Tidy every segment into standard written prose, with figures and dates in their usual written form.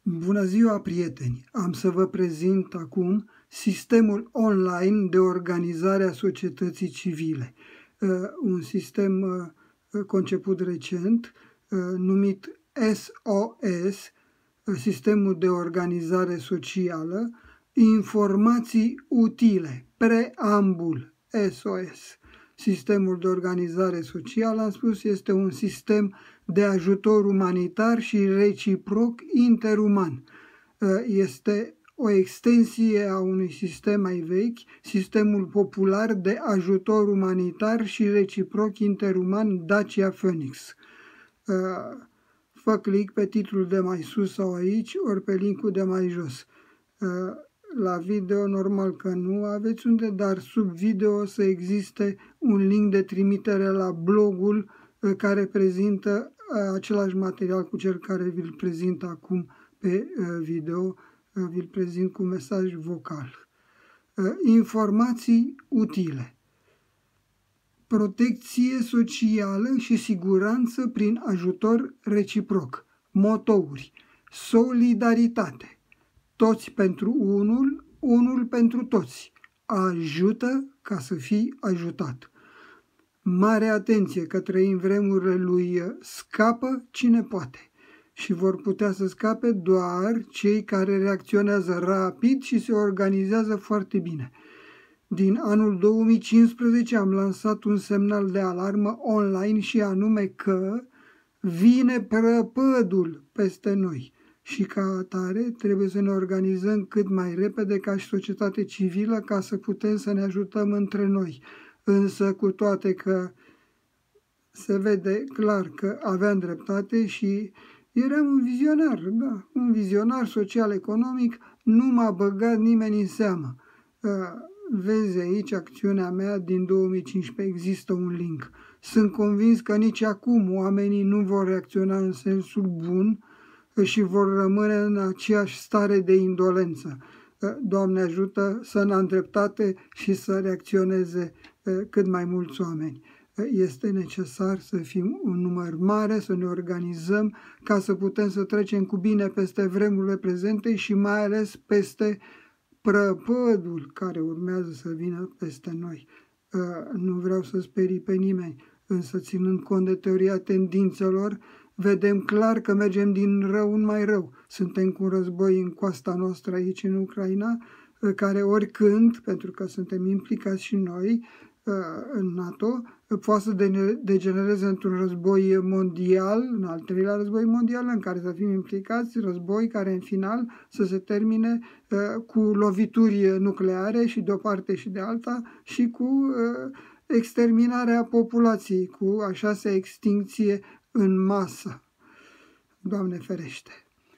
Bună ziua, prieteni! Am să vă prezint acum sistemul online de organizare a societății civile. Un sistem conceput recent, numit SOS, Sistemul de Organizare Socială, informații utile, preambul SOS. Sistemul de organizare socială, am spus, este un sistem de ajutor umanitar și reciproc interuman. Este o extensie a unui sistem mai vechi, sistemul popular de ajutor umanitar și reciproc interuman Dacia Phoenix. Fă click pe titlul de mai sus sau aici, ori pe linkul de mai jos. La video normal că nu aveți unde, dar sub video o să existe un link de trimitere la blogul care prezintă același material cu cel care vi-l prezint acum pe video, vi-l prezint cu mesaj vocal. Informații utile. Protecție socială și siguranță prin ajutor reciproc. Motouri. Solidaritate. Toți pentru unul, unul pentru toți. Ajută ca să fii ajutat. Mare atenție că trăim vremurile lui scapă cine poate și vor putea să scape doar cei care reacționează rapid și se organizează foarte bine. Din anul 2015 am lansat un semnal de alarmă online și anume că vine prăpădul peste noi. Și ca atare trebuie să ne organizăm cât mai repede ca și societate civilă ca să putem să ne ajutăm între noi. Însă cu toate că se vede clar că aveam dreptate și eram un vizionar, da, un vizionar social-economic, nu m-a băgat nimeni în seamă. Vezi aici acțiunea mea din 2015, există un link. Sunt convins că nici acum oamenii nu vor reacționa în sensul bun și vor rămâne în aceeași stare de indolență. Doamne ajută să ne-am dreptate și să reacționeze cât mai mulți oameni. Este necesar să fim un număr mare, să ne organizăm ca să putem să trecem cu bine peste vremurile prezente și mai ales peste prăpădul care urmează să vină peste noi. Nu vreau să sperii pe nimeni, însă ținând cont de teoria tendințelor, vedem clar că mergem din rău în mai rău. Suntem cu un război în coasta noastră aici în Ucraina, care oricând, pentru că suntem implicați și noi în NATO, poate să degenereze într-un război mondial, în al treilea război mondial, în care să fim implicați, război care în final să se termine cu lovituri nucleare și de o parte și de alta și cu exterminarea populației, cu a șasea extincție în masă. Doamne ferește!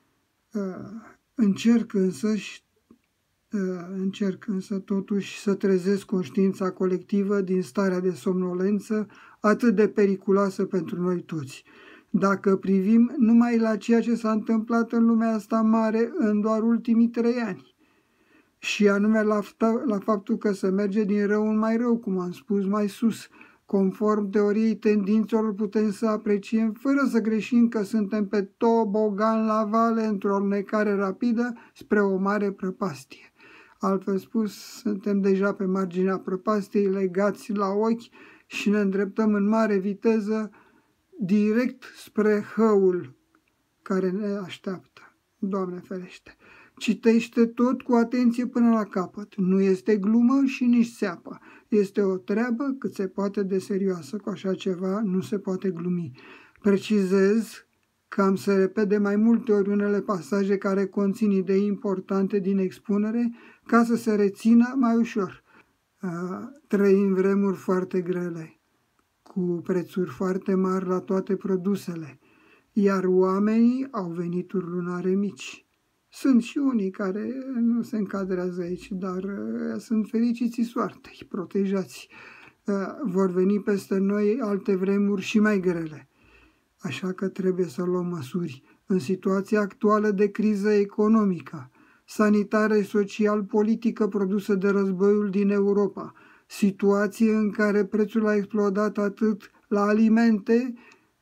Încerc însă totuși să trezesc conștiința colectivă din starea de somnolență atât de periculoasă pentru noi toți. Dacă privim numai la ceea ce s-a întâmplat în lumea asta mare în doar ultimii 3 ani, și anume la faptul că se merge din rău în mai rău, cum am spus mai sus, conform teoriei tendințelor putem să apreciem fără să greșim că suntem pe tobogan la vale într-o alunecare rapidă spre o mare prăpastie. Altfel spus, suntem deja pe marginea prăpastiei, legați la ochi și ne îndreptăm în mare viteză direct spre hăul care ne așteaptă. Doamne ferește! Citește tot cu atenție până la capăt. Nu este glumă și nici țeapă. Este o treabă cât se poate de serioasă. Cu așa ceva nu se poate glumi. Precizez că am să repet de mai multe ori unele pasaje care conțin idei importante din expunere ca să se rețină mai ușor. Trăim vremuri foarte grele, cu prețuri foarte mari la toate produsele, iar oamenii au venituri lunare mici. Sunt și unii care nu se încadrează aici, dar sunt fericiți soartei, protejați. Vor veni peste noi alte vremuri și mai grele. Așa că trebuie să luăm măsuri. În situația actuală de criză economică, sanitară și social-politică produsă de războiul din Europa, situație în care prețul a explodat atât la alimente,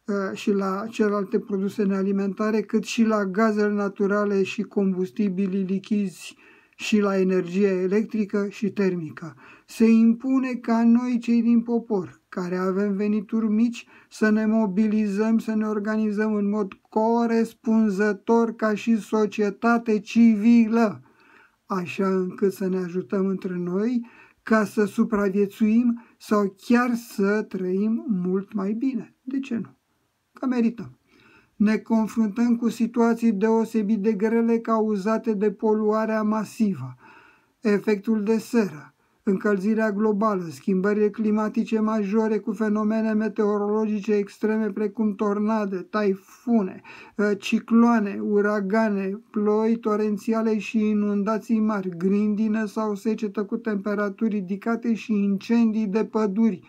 și la celelalte produse nealimentare, cât și la gazele naturale și combustibilii lichizi și la energia electrică și termică. Se impune ca noi, cei din popor, care avem venituri mici, să ne mobilizăm, să ne organizăm în mod corespunzător ca și societate civilă, așa încât să ne ajutăm între noi ca să supraviețuim sau chiar să trăim mult mai bine. De ce nu? Că merităm. Ne confruntăm cu situații deosebit de grele cauzate de poluarea masivă, efectul de seră, încălzirea globală, schimbările climatice majore cu fenomene meteorologice extreme precum tornade, taifune, cicloane, uragane, ploi torențiale și inundații mari, grindină sau secetă cu temperaturi ridicate și incendii de păduri,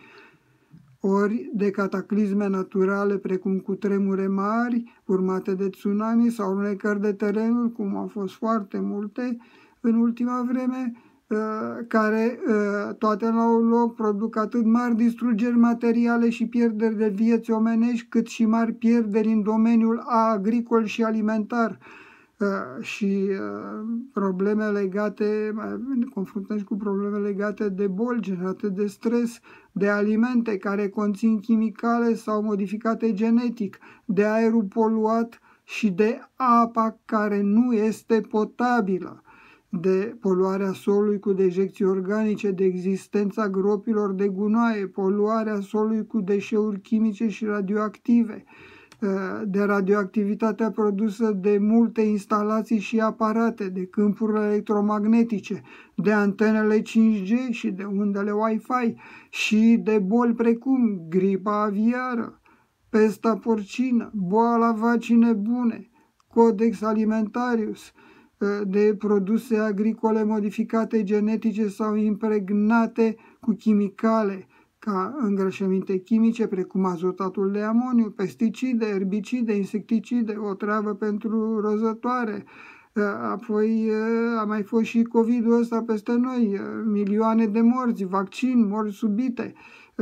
ori de cataclisme naturale precum cutremure mari, urmate de tsunami sau alunecări de terenuri, cum au fost foarte multe în ultima vreme, care toate la un loc produc atât mari distrugeri materiale și pierderi de vieți omenești, cât și mari pierderi în domeniul agricol și alimentar. Și probleme legate, ne confruntăm și cu probleme legate de boli generate de stres, de alimente care conțin chimicale sau modificate genetic, de aerul poluat și de apa care nu este potabilă, de poluarea solului cu dejecții organice, de existența gropilor de gunoaie, poluarea solului cu deșeuri chimice și radioactive, de radioactivitatea produsă de multe instalații și aparate, de câmpurile electromagnetice, de antenele 5G și de undele Wi-Fi și de boli precum gripa aviară, pesta porcină, boala vacii nebune, Codex Alimentarius, de produse agricole modificate genetice sau impregnate cu chimicale, ca îngrășăminte chimice precum azotatul de amoniu, pesticide, erbicide, insecticide, o travă pentru rozătoare. Apoi a mai fost și COVID-ul ăsta peste noi, milioane de morți, vaccin, morți subite.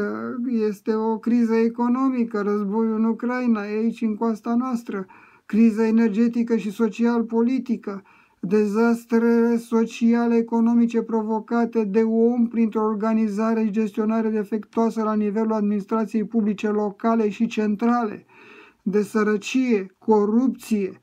Este o criză economică, războiul în Ucraina, e aici în coasta noastră, criză energetică și social-politică, dezastrele sociale economice provocate de om printr-o organizare și gestionare defectuoasă la nivelul administrației publice locale și centrale, de sărăcie, corupție,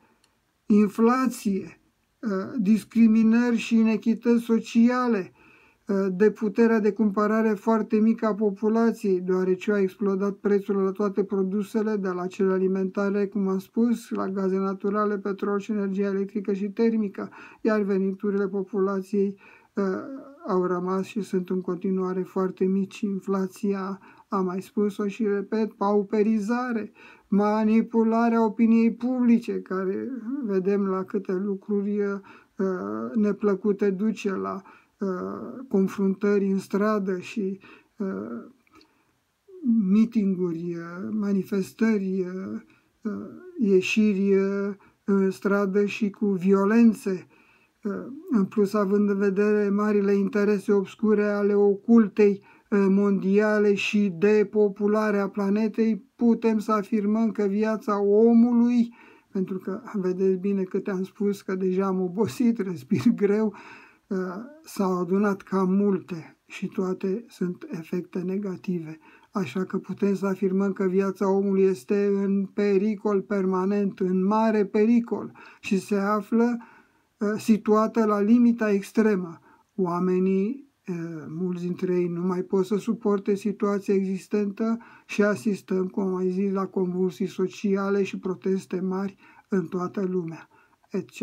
inflație, discriminări și inechități sociale, de puterea de cumpărare foarte mică a populației, deoarece au explodat prețurile la toate produsele, de la cele alimentare, cum am spus, la gaze naturale, petrol și energie electrică și termică, iar veniturile populației au rămas și sunt în continuare foarte mici. Inflația, am mai spus-o și repet, pauperizare, manipularea opiniei publice, care vedem la câte lucruri neplăcute duce, la confruntări în stradă și mitinguri, manifestări, ieșiri în stradă și cu violențe. În plus, având în vedere marile interese obscure ale ocultei mondiale și depopularea planetei, putem să afirmăm că viața omului, pentru că vedeți bine câte am spus că deja am obosit, respir greu, s-au adunat cam multe și toate sunt efecte negative. Așa că putem să afirmăm că viața omului este în pericol permanent, în mare pericol și se află situată la limita extremă. Oamenii, mulți dintre ei, nu mai pot să suporte situația existentă și asistăm, cum am mai zis, la convulsii sociale și proteste mari în toată lumea, etc.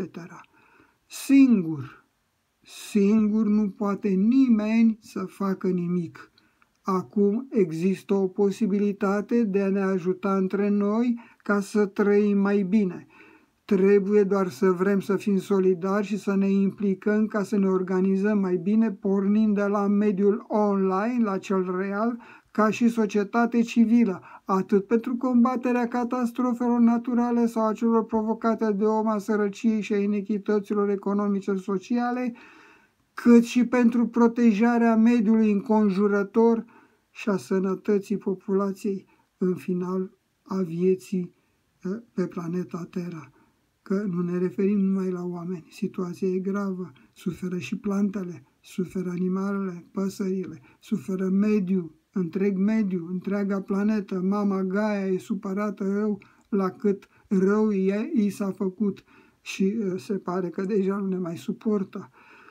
Singur nu poate nimeni să facă nimic. Acum există o posibilitate de a ne ajuta între noi ca să trăim mai bine. Trebuie doar să vrem să fim solidari și să ne implicăm ca să ne organizăm mai bine, pornind de la mediul online la cel real, ca și societate civilă, atât pentru combaterea catastrofelor naturale sau a celor provocate de om, a sărăciei și a inechităților economice și sociale, cât și pentru protejarea mediului înconjurător și a sănătății populației. În final, a vieții pe planeta Terra. Că nu ne referim numai la oameni. Situația e gravă. Suferă și plantele, suferă animalele, păsările, suferă mediul, întreg mediu, întreaga planetă. Mama Gaia e supărată rău la cât rău i s-a făcut și se pare că deja nu ne mai suportă.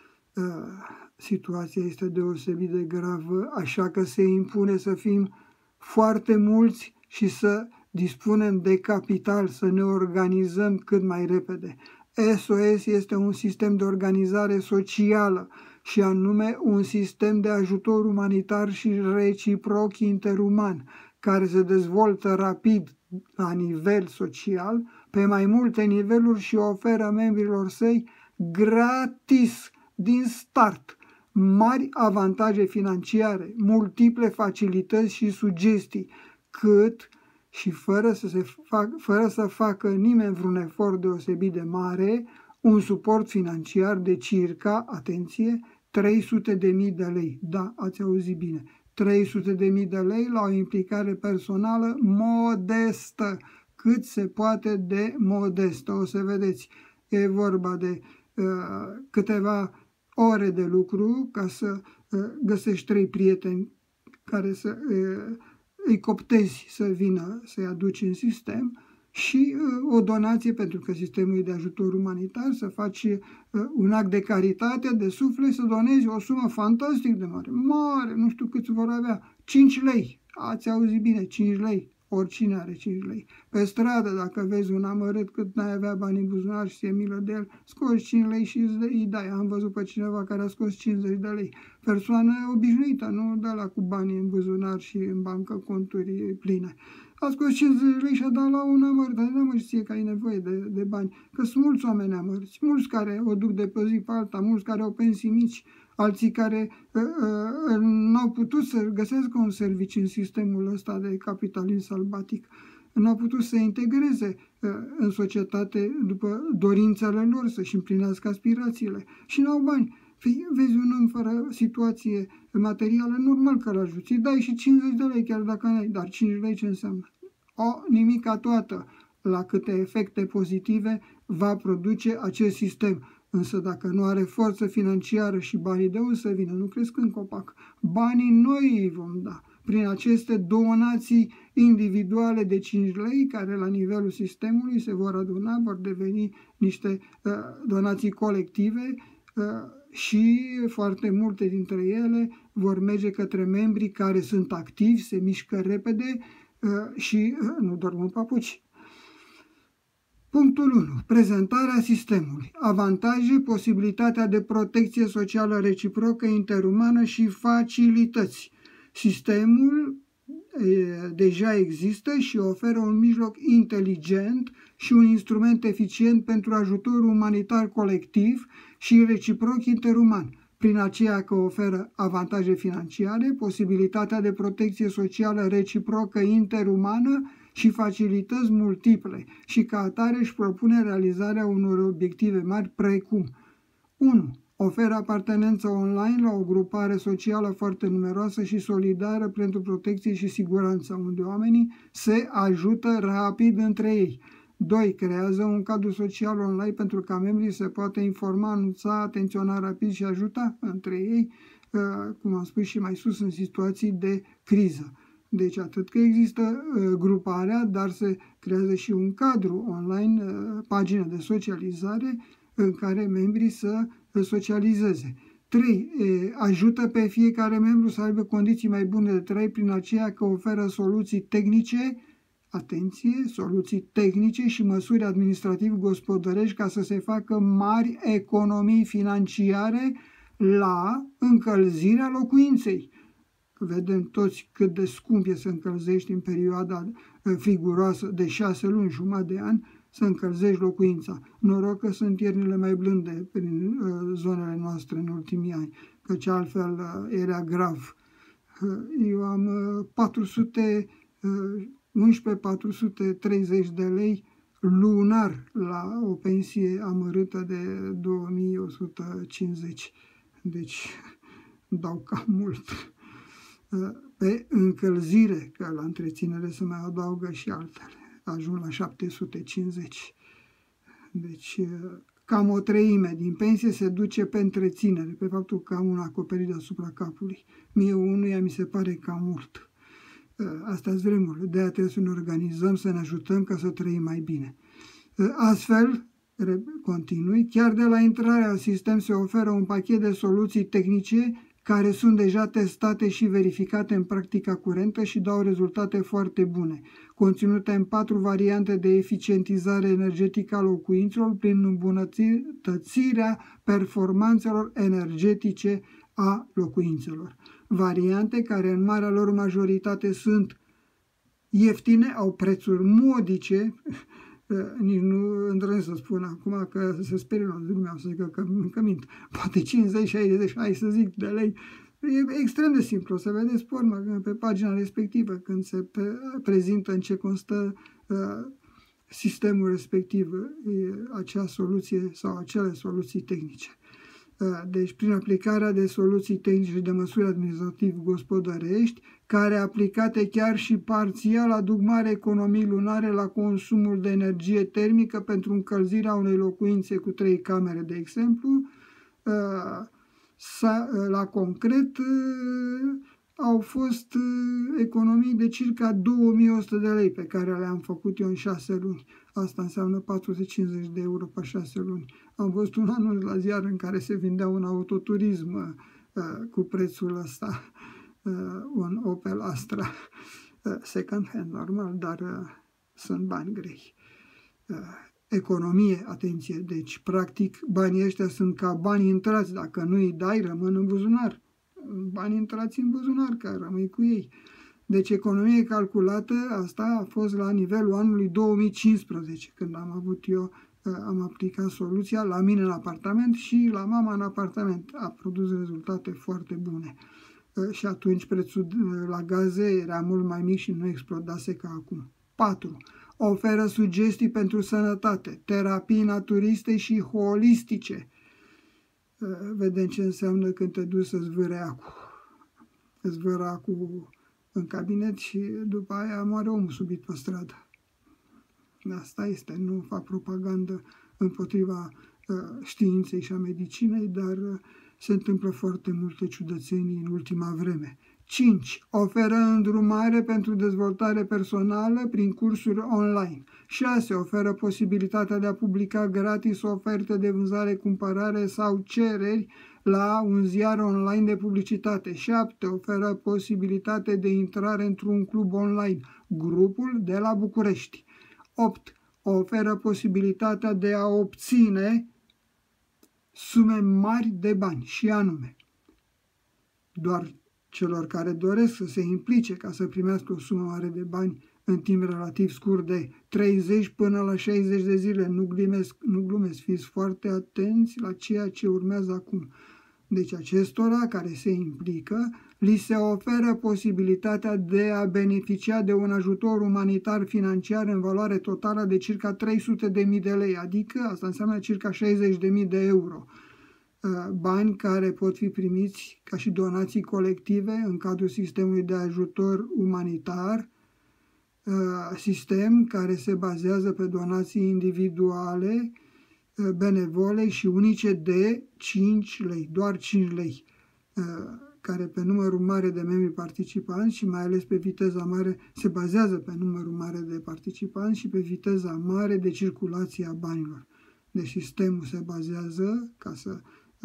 Situația este deosebit de gravă, așa că se impune să fim foarte mulți și să dispunem de capital, să ne organizăm cât mai repede. SOS este un sistem de organizare socială și anume un sistem de ajutor umanitar și reciproc interuman, care se dezvoltă rapid la nivel social, pe mai multe niveluri și oferă membrilor săi gratis din start mari avantaje financiare, multiple facilități și sugestii, cât și fără să facă nimeni vreun efort deosebit de mare, un suport financiar de circa, atenție, 300.000 de lei. Da, ați auzit bine. 300.000 de lei la o implicare personală modestă, cât se poate de modestă. O să vedeți, e vorba de câteva ore de lucru ca să găsești 3 prieteni care să îi coptezi să vină să-i aduci în sistem și o donație, pentru că sistemul e de ajutor umanitar, să faci un act de caritate, de suflet, să donezi o sumă fantastic de mare, nu știu câți vor avea, 5 lei, ați auzit bine, 5 lei, oricine are 5 lei. Pe stradă, dacă vezi un amărât cât n-ai avea bani în buzunar și ți-e milă de el, scoți 5 lei și îi dai. Am văzut pe cineva care a scos 50 de lei. Persoană obișnuită, nu de la cu banii în buzunar și în bancă conturi pline. A scos 50 de lei și a dat la un amăr, dar nu mă știe că ai nevoie de bani. Că sunt mulți oameni amărți, mulți care o duc de pe zi pe alta, mulți care au pensii mici, alții care n-au putut să găsească un serviciu în sistemul ăsta de capitalism sălbatic, n-au putut să integreze în societate după dorințele lor, să-și împlinească aspirațiile și n-au bani. Vezi un om fără situație materială, normal că l-ajuți, dai și 50 de lei chiar dacă n-ai, dar 5 lei ce înseamnă? Nimica toată la câte efecte pozitive va produce acest sistem. Însă dacă nu are forță financiară și banii de unde să vină, nu cresc în copac. Banii noi îi vom da prin aceste donații individuale de 5 lei, care la nivelul sistemului se vor aduna, vor deveni niște donații colective și foarte multe dintre ele vor merge către membrii care sunt activi, se mișcă repede și nu dorm în papuci. Punctul 1. Prezentarea sistemului. Avantaje, posibilitatea de protecție socială reciprocă, interumană și facilități. Sistemul deja există și oferă un mijloc inteligent și un instrument eficient pentru ajutor umanitar colectiv și reciproc interuman, prin aceea că oferă avantaje financiare, posibilitatea de protecție socială reciprocă interumană și facilități multiple și ca atare își propune realizarea unor obiective mari precum 1. Oferă apartenență online la o grupare socială foarte numeroasă și solidară pentru protecție și siguranță, unde oamenii se ajută rapid între ei. 2. Creează un cadru social online pentru ca membrii se poată informa, anunța, atenționa rapid și ajuta între ei, cum am spus și mai sus, în situații de criză. Deci atât că există gruparea, dar se creează și un cadru online, pagină de socializare în care membrii să socializeze. 3. Ajută pe fiecare membru să aibă condiții mai bune de trai prin aceea că oferă soluții tehnice, atenție, soluții tehnice și măsuri administrativ-gospodărești ca să se facă mari economii financiare la încălzirea locuinței. Vedem toți cât de scump e să încălzești în perioada friguroasă de 6 luni, jumătate de an, să încălzești locuința. Noroc că sunt iernile mai blânde prin zonele noastre în ultimii ani, căci altfel era grav. Eu am 430 de lei lunar la o pensie amărâtă de 2150. Deci dau cam mult. Pe încălzire, că la întreținere se mai adaugă și altele, ajung la 750. Deci cam o treime din pensie se duce pe întreținere, pe faptul că am un acoperit deasupra capului. Mie unuia mi se pare cam mult. Astea-s vremurile, de-aia trebuie să ne organizăm, să ne ajutăm ca să trăim mai bine. Astfel, continui, chiar de la intrarea în sistem se oferă un pachet de soluții tehnice care sunt deja testate și verificate în practica curentă și dau rezultate foarte bune, conținute în 4 variante de eficientizare energetică a locuințelor prin îmbunătățirea performanțelor energetice a locuințelor. Variante care în marea lor majoritate sunt ieftine, au prețuri modice, nici nu îndrăznesc să spun acum că se sperie lumea, să zică că mint, poate 50, 60, hai să zic, de lei. E extrem de simplu, o să vedeți pe pagina respectivă când se prezintă în ce constă sistemul respectiv, acea soluție sau acele soluții tehnice. Deci, prin aplicarea de soluții tehnice și de măsuri administrativ-gospodărești, care aplicate chiar și parțial aduc mari economii lunare la consumul de energie termică pentru încălzirea unei locuințe cu 3 camere, de exemplu, la concret au fost economii de circa 2100 de lei pe care le-am făcut eu în 6 luni. Asta înseamnă 450 de euro pe 6 luni. Am văzut un anunț la ziar în care se vindea un autoturism cu prețul ăsta, un Opel Astra, second hand, normal, dar sunt bani grei. Economie, atenție, deci practic banii ăștia sunt ca bani intrați, dacă nu îi dai, rămân în buzunar. Bani intrați în buzunar, că rămâi cu ei. Deci economie calculată, asta a fost la nivelul anului 2015, când am aplicat soluția la mine în apartament și la mama în apartament. A produs rezultate foarte bune. Și atunci prețul la gaze era mult mai mic și nu explodase ca acum. 4. Oferă sugestii pentru sănătate, terapii naturiste și holistice. Vedem ce înseamnă când te duci să-ți vâre acul. Îți vâră acul în cabinet și după aia moare omul subit pe stradă. Asta este, nu fac propagandă împotriva științei și a medicinei, dar se întâmplă foarte multe ciudățenii în ultima vreme. 5. Oferă îndrumare pentru dezvoltare personală prin cursuri online. 6. Oferă posibilitatea de a publica gratis oferte de vânzare-cumpărare sau cereri la un ziar online de publicitate. 7. Oferă posibilitate de intrare într-un club online, grupul de la București. 8. Oferă posibilitatea de a obține sume mari de bani și anume doar celor care doresc să se implice ca să primească o sumă mare de bani în timp relativ scurt de 30 până la 60 de zile. Nu glumesc, fiți foarte atenți la ceea ce urmează acum. Deci acestora care se implică, li se oferă posibilitatea de a beneficia de un ajutor umanitar financiar în valoare totală de circa 300.000 de lei, adică asta înseamnă circa 60.000 de euro. Bani care pot fi primiți ca și donații colective în cadrul sistemului de ajutor umanitar, sistem care se bazează pe donații individuale, benevole și unice de 5 lei, doar 5 lei, care pe numărul mare de membri participanți și mai ales pe viteza mare, se bazează pe numărul mare de participanți și pe viteza mare de circulație a banilor. Deci sistemul se bazează, ca să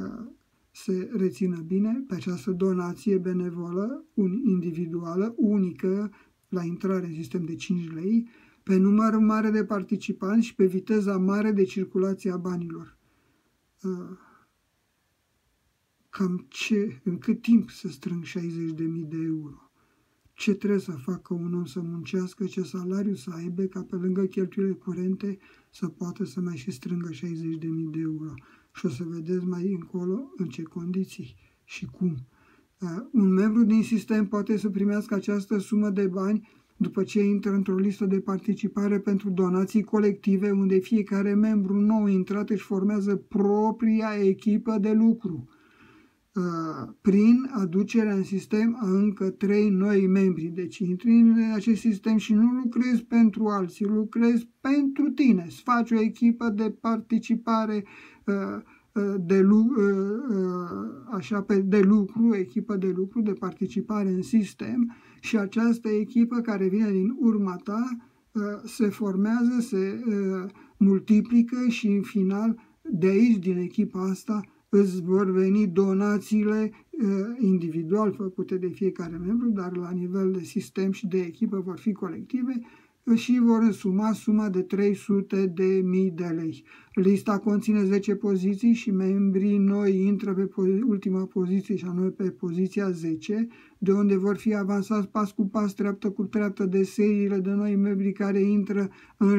se rețină bine, pe această donație benevolă, individuală, unică, la intrare în sistem de 5 lei, pe numărul mare de participanți și pe viteza mare de circulație a banilor. În cât timp să strâng 60.000 de euro? Ce trebuie să facă un om să muncească, ce salariu să aibă, ca pe lângă cheltuielile curente să poată să mai și strângă 60.000 de euro? Și o să vedeți mai încolo în ce condiții și cum. Un membru din sistem poate să primească această sumă de bani după ce intră într-o listă de participare pentru donații colective, unde fiecare membru nou intrat își formează propria echipă de lucru. prin aducerea în sistem a încă 3 noi membri. Deci intri în acest sistem și nu lucrezi pentru alții, lucrezi pentru tine. Îți faci o echipă de participare de lucru, echipă de lucru, de participare în sistem, și această echipă care vine din urma ta se formează, se multiplică și în final de aici, din echipa asta, îți vor veni donațiile individual făcute de fiecare membru, dar la nivel de sistem și de echipă vor fi colective și vor însuma suma de 300.000 de lei. Lista conține 10 poziții și membrii noi intră pe ultima poziție, și anume pe poziția 10, de unde vor fi avansați pas cu pas, treaptă cu treaptă, de seriile de noi membri care intră în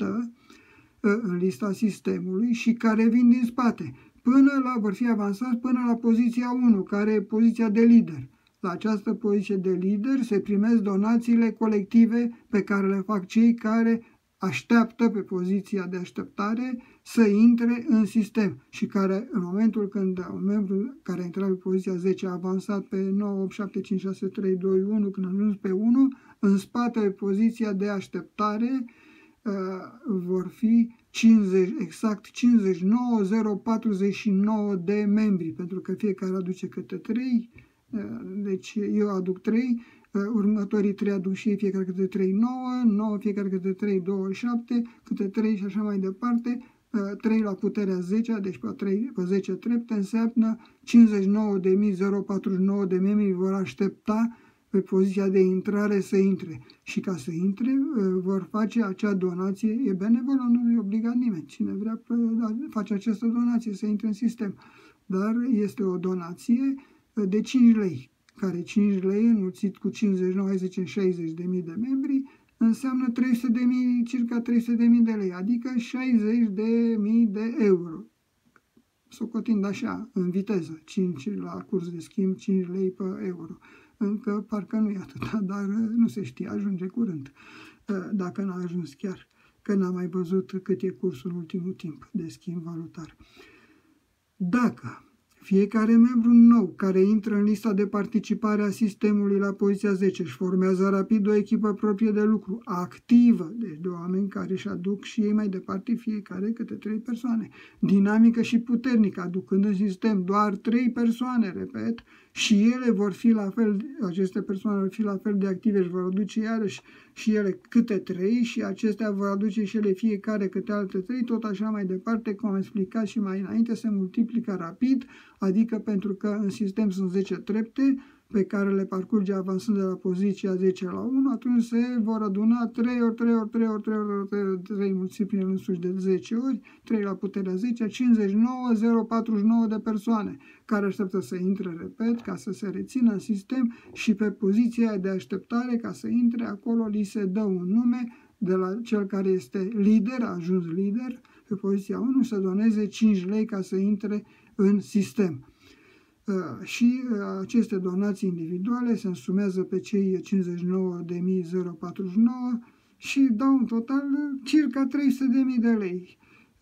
lista sistemului și care vin din spate. Vor fi avansați până la poziția 1, care e poziția de lider. La această poziție de lider se primesc donațiile colective pe care le fac cei care așteaptă pe poziția de așteptare să intre în sistem și care, în momentul când un membru care a intrat pe poziția 10 a avansat pe 9, 8, 7, 5, 6, 3, 2, 1, când a ajuns pe 1, în spate pe poziția de așteptare vor fi 59.049 de membri, pentru că fiecare aduce câte 3, deci eu aduc 3, următorii 3 aduc și ei fiecare câte 3, 9 fiecare câte 3, 27, câte 3 și așa mai departe, 3 la puterea 10, deci pe 10 trepte înseamnă 59.049 de membri vor aștepta pe poziția de intrare să intre. Și ca să intre, vor face acea donație, e benevolă, nu e obligat nimeni. Cine vrea face această donație să intre în sistem. Dar este o donație de 5 lei, care 5 lei înmulțit cu 59, hai zicem 60.000 de membri, înseamnă 300.000, circa 300.000 de lei, adică 60.000 de euro. Socotind așa, în viteză, 5 la curs de schimb, 5 lei pe euro. Încă parcă nu e atâta, dar nu se știe, ajunge curând, dacă n-a ajuns chiar, că n-am mai văzut cât e cursul în ultimul timp de schimb valutar. Dacă fiecare membru nou care intră în lista de participare a sistemului la poziția 10 își formează rapid o echipă proprie de lucru, activă, deci de oameni care își aduc și ei mai departe fiecare câte 3 persoane, dinamică și puternică, aducând în sistem doar 3 persoane, repet, și ele vor fi la fel, aceste persoane vor fi la fel de active, își vor aduce iarăși și ele câte 3 și acestea vor aduce și ele fiecare câte alte 3, tot așa mai departe, cum am explicat și mai înainte, se multiplică rapid, adică pentru că în sistem sunt 10 trepte pe care le parcurge avansând de la poziția 10 la 1, atunci se vor aduna 3 ori 3 ori 3 ori 3 ori 3 ori 3 mulțit prin însuși de 10 ori, 3 la puterea 10, 59.049 de persoane care așteaptă să intre, repet, ca să se rețină în sistem și pe poziția de așteptare, ca să intre, acolo li se dă un nume de la cel care este lider, a ajuns lider, pe poziția 1, să doneze 5 lei ca să intre în sistem. Și aceste donații individuale se însumează pe cei 59.049 și dau în total circa 300.000 de lei,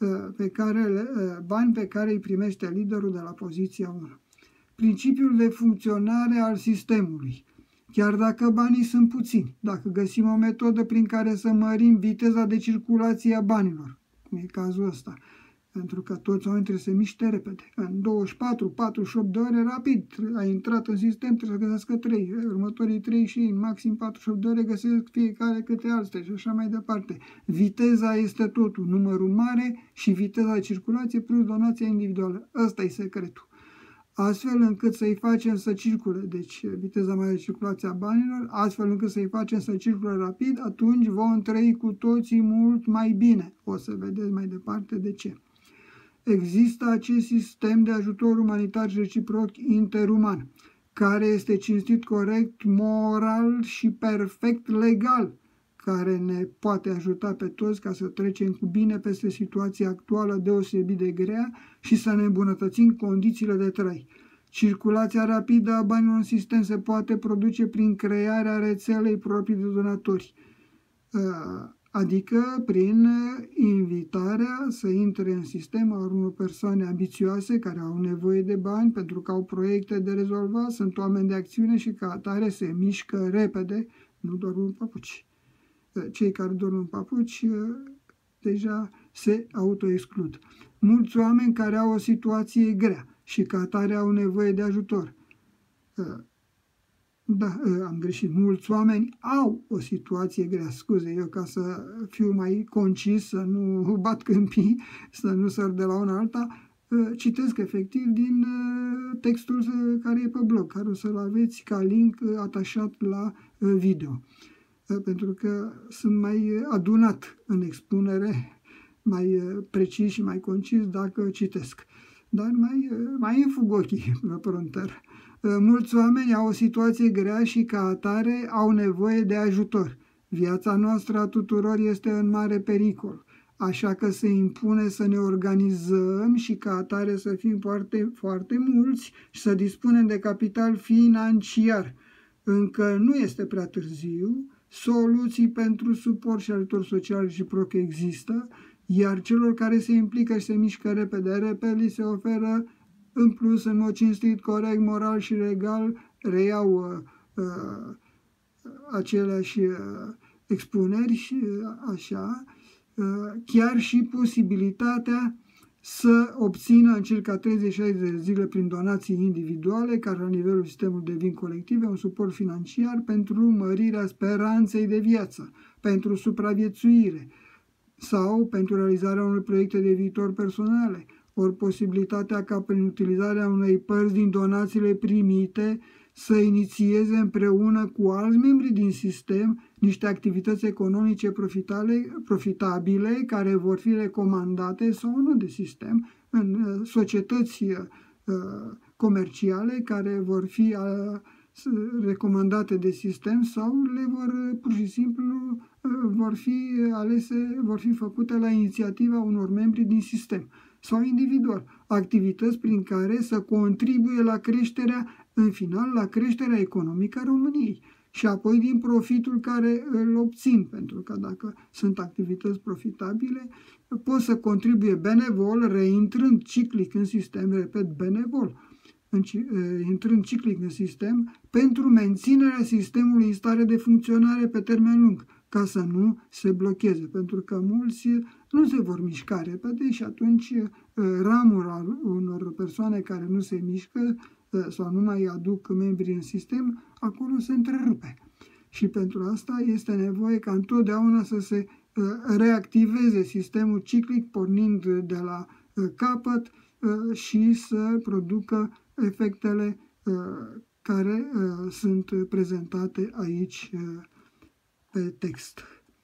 bani pe care îi primește liderul de la poziția 1. Principiul de funcționare al sistemului. Chiar dacă banii sunt puțini, dacă găsim o metodă prin care să mărim viteza de circulație a banilor, cum e cazul ăsta, pentru că toți oamenii trebuie să se miște repede. În 24-48 de ore, rapid, a intrat în sistem, trebuie să găsească 3. Următorii 3 și în maxim 48 de ore găsesc fiecare câte alții și așa mai departe. Viteza este totul, numărul mare și viteza de circulație plus donația individuală. Ăsta e secretul. Astfel încât să-i facem să circule, deci viteza mare de circulație a banilor, astfel încât să-i facem să circule rapid, atunci vom trăi cu toții mult mai bine. O să vedeți mai departe de ce. Există acest sistem de ajutor umanitar și reciproc interuman, care este cinstit, corect, moral și perfect legal, care ne poate ajuta pe toți ca să trecem cu bine peste situația actuală deosebit de grea și să ne îmbunătățim condițiile de trai. Circulația rapidă a banilor în sistem se poate produce prin crearea rețelei proprii de donatori. adică prin invitarea să intre în sistem a unor persoane ambițioase care au nevoie de bani pentru că au proiecte de rezolvat, sunt oameni de acțiune și ca atare se mișcă repede, nu doar în papuci. Cei care dorm în papuci deja se autoexclud. Mulți oameni care au o situație grea și ca atare au nevoie de ajutor. Da, am greșit. Mulți oameni au o situație grea. Scuze, eu ca să fiu mai concis, să nu bat câmpii, să nu sar de la una alta, citesc efectiv din textul care e pe blog, care o să-l aveți ca link atașat la video. Pentru că sunt mai adunat în expunere, mai precis și mai concis dacă citesc. Dar mai înfug ochii pe pronter. Mulți oameni au o situație grea și ca atare au nevoie de ajutor. Viața noastră a tuturor este în mare pericol, așa că se impune să ne organizăm și ca atare să fim foarte, foarte mulți și să dispunem de capital financiar. Încă nu este prea târziu, soluții pentru suport și ajutor social reciproc există, iar celor care se implică și se mișcă repede, li se oferă în plus, în mod cinstit, corect, moral și legal, reiau aceleași expuneri și așa, chiar și posibilitatea să obțină în circa 36 de zile prin donații individuale, care la nivelul sistemului devin colective, un suport financiar pentru mărirea speranței de viață, pentru supraviețuire sau pentru realizarea unor proiecte de viitor personale, ori posibilitatea ca prin utilizarea unei părți din donațiile primite să inițieze împreună cu alți membri din sistem niște activități economice profitabile care vor fi recomandate sau nu de sistem în societăți comerciale care vor fi recomandate de sistem sau le vor pur și simplu vor fi alese, vor fi făcute la inițiativa unor membri din sistem sau individual, activități prin care să contribuie la creșterea, în final, la creșterea economică a României și apoi din profitul care îl obțin, pentru că dacă sunt activități profitabile, pot să contribuie benevol, reintrând ciclic în sistem, repet, benevol, intrând ciclic în sistem, pentru menținerea sistemului în stare de funcționare pe termen lung, ca să nu se blocheze, pentru că mulți nu se vor mișca repede și atunci ramura unor persoane care nu se mișcă sau nu mai aduc membrii în sistem, acolo se întrerupe. Și pentru asta este nevoie ca întotdeauna să se reactiveze sistemul ciclic, pornind de la capăt și să producă efectele care sunt prezentate aici pe text.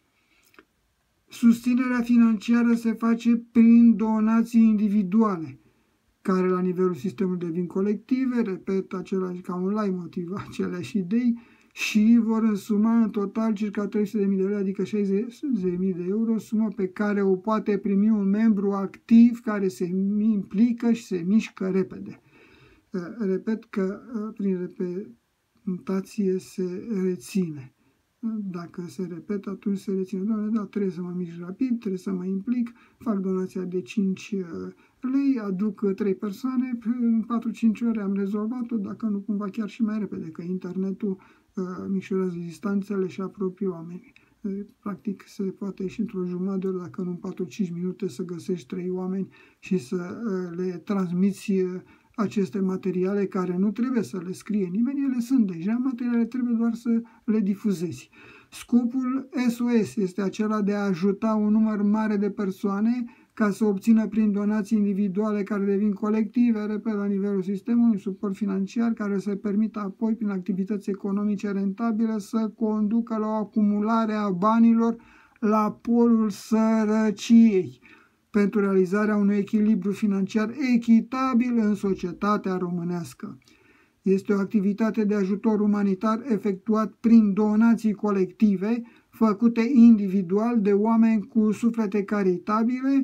Susținerea financiară se face prin donații individuale, care la nivelul sistemului devin colective, repet, același ca un leitmotiv, aceleași idei, și vor însuma în total circa 300.000 de lei, adică 60.000 de euro, sumă pe care o poate primi un membru activ care se implică și se mișcă repede. Repet că prin repetație se reține. Dacă se repetă, atunci se reține. Doamne, da, trebuie să mă mișc rapid, trebuie să mă implic, fac donația de 5 lei, aduc 3 persoane, în 4-5 ore am rezolvat-o, dacă nu cumva chiar și mai repede, că internetul micșorează distanțele și apropie oamenii. Practic se poate ieși într-o jumătate de oră, dacă nu în 4-5 minute, să găsești 3 oameni și să le transmiți aceste materiale care nu trebuie să le scrie nimeni, ele sunt deja materiale, trebuie doar să le difuzezi. Scopul SOS este acela de a ajuta un număr mare de persoane ca să obțină prin donații individuale care devin colective, repet, la nivelul sistemului, un suport financiar care să permită apoi, prin activități economice rentabile, să conducă la o acumulare a banilor la polul sărăciei, pentru realizarea unui echilibru financiar echitabil în societatea românească. Este o activitate de ajutor umanitar efectuat prin donații colective, făcute individual de oameni cu suflete caritabile,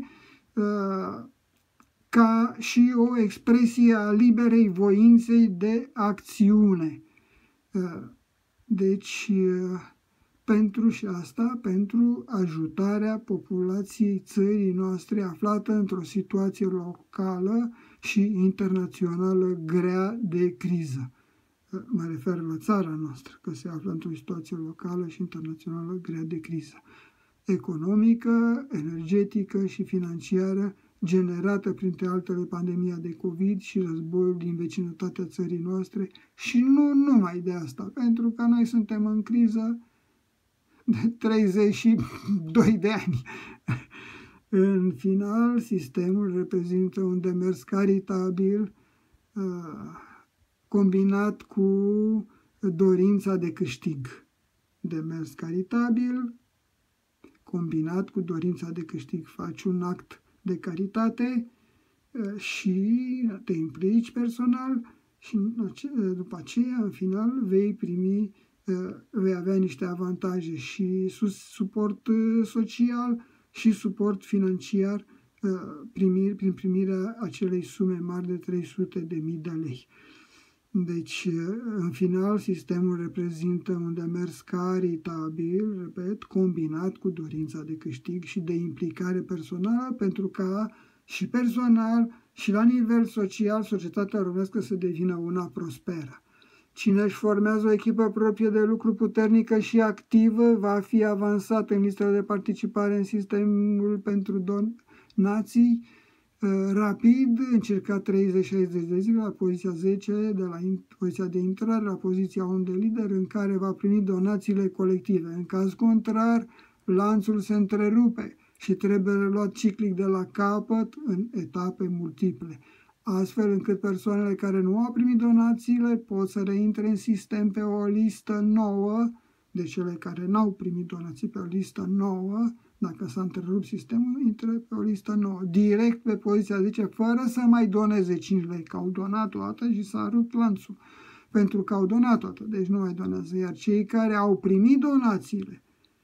ca și o expresie a liberei voinței de acțiune. Deci, pentru ajutarea populației țării noastre aflată într-o situație locală și internațională grea de criză. Mă refer la țara noastră, că se află într-o situație locală și internațională grea de criză economică, energetică și financiară, generată printre altele pandemia de COVID și războiul din vecinătatea țării noastre și nu numai de asta, pentru că noi suntem în criză de 32 de ani. În final, sistemul reprezintă un demers caritabil combinat cu dorința de câștig. Demers caritabil combinat cu dorința de câștig. Faci un act de caritate și te implici personal și după aceea, în final, vei avea niște avantaje și suport social și suport financiar prin primirea acelei sume mari de 300.000 de lei. Deci, în final, sistemul reprezintă un demers caritabil, repet, combinat cu dorința de câștig și de implicare personală, pentru ca și personal și la nivel social societatea românească să devină una prosperă. Cine își formează o echipă proprie de lucru puternică și activă va fi avansat în listele de participare în sistemul pentru donații rapid, în circa 30-60 de zile, la poziția 10, de la poziția de intrare la poziția 1 de lider, în care va primi donațiile colective. În caz contrar, lanțul se întrerupe și trebuie reluat ciclic de la capăt în etape multiple, astfel încât persoanele care nu au primit donațiile pot să reintre în sistem pe o listă nouă, de cele care n-au primit donații pe o listă nouă. Dacă s-a întrerupt sistemul, intră pe o listă nouă, direct pe poziția 10, fără să mai doneze 5 lei, că au donat o dată și s-a rupt lanțul, pentru că au donat o dată, deci nu mai donează. Iar cei care au primit donațiile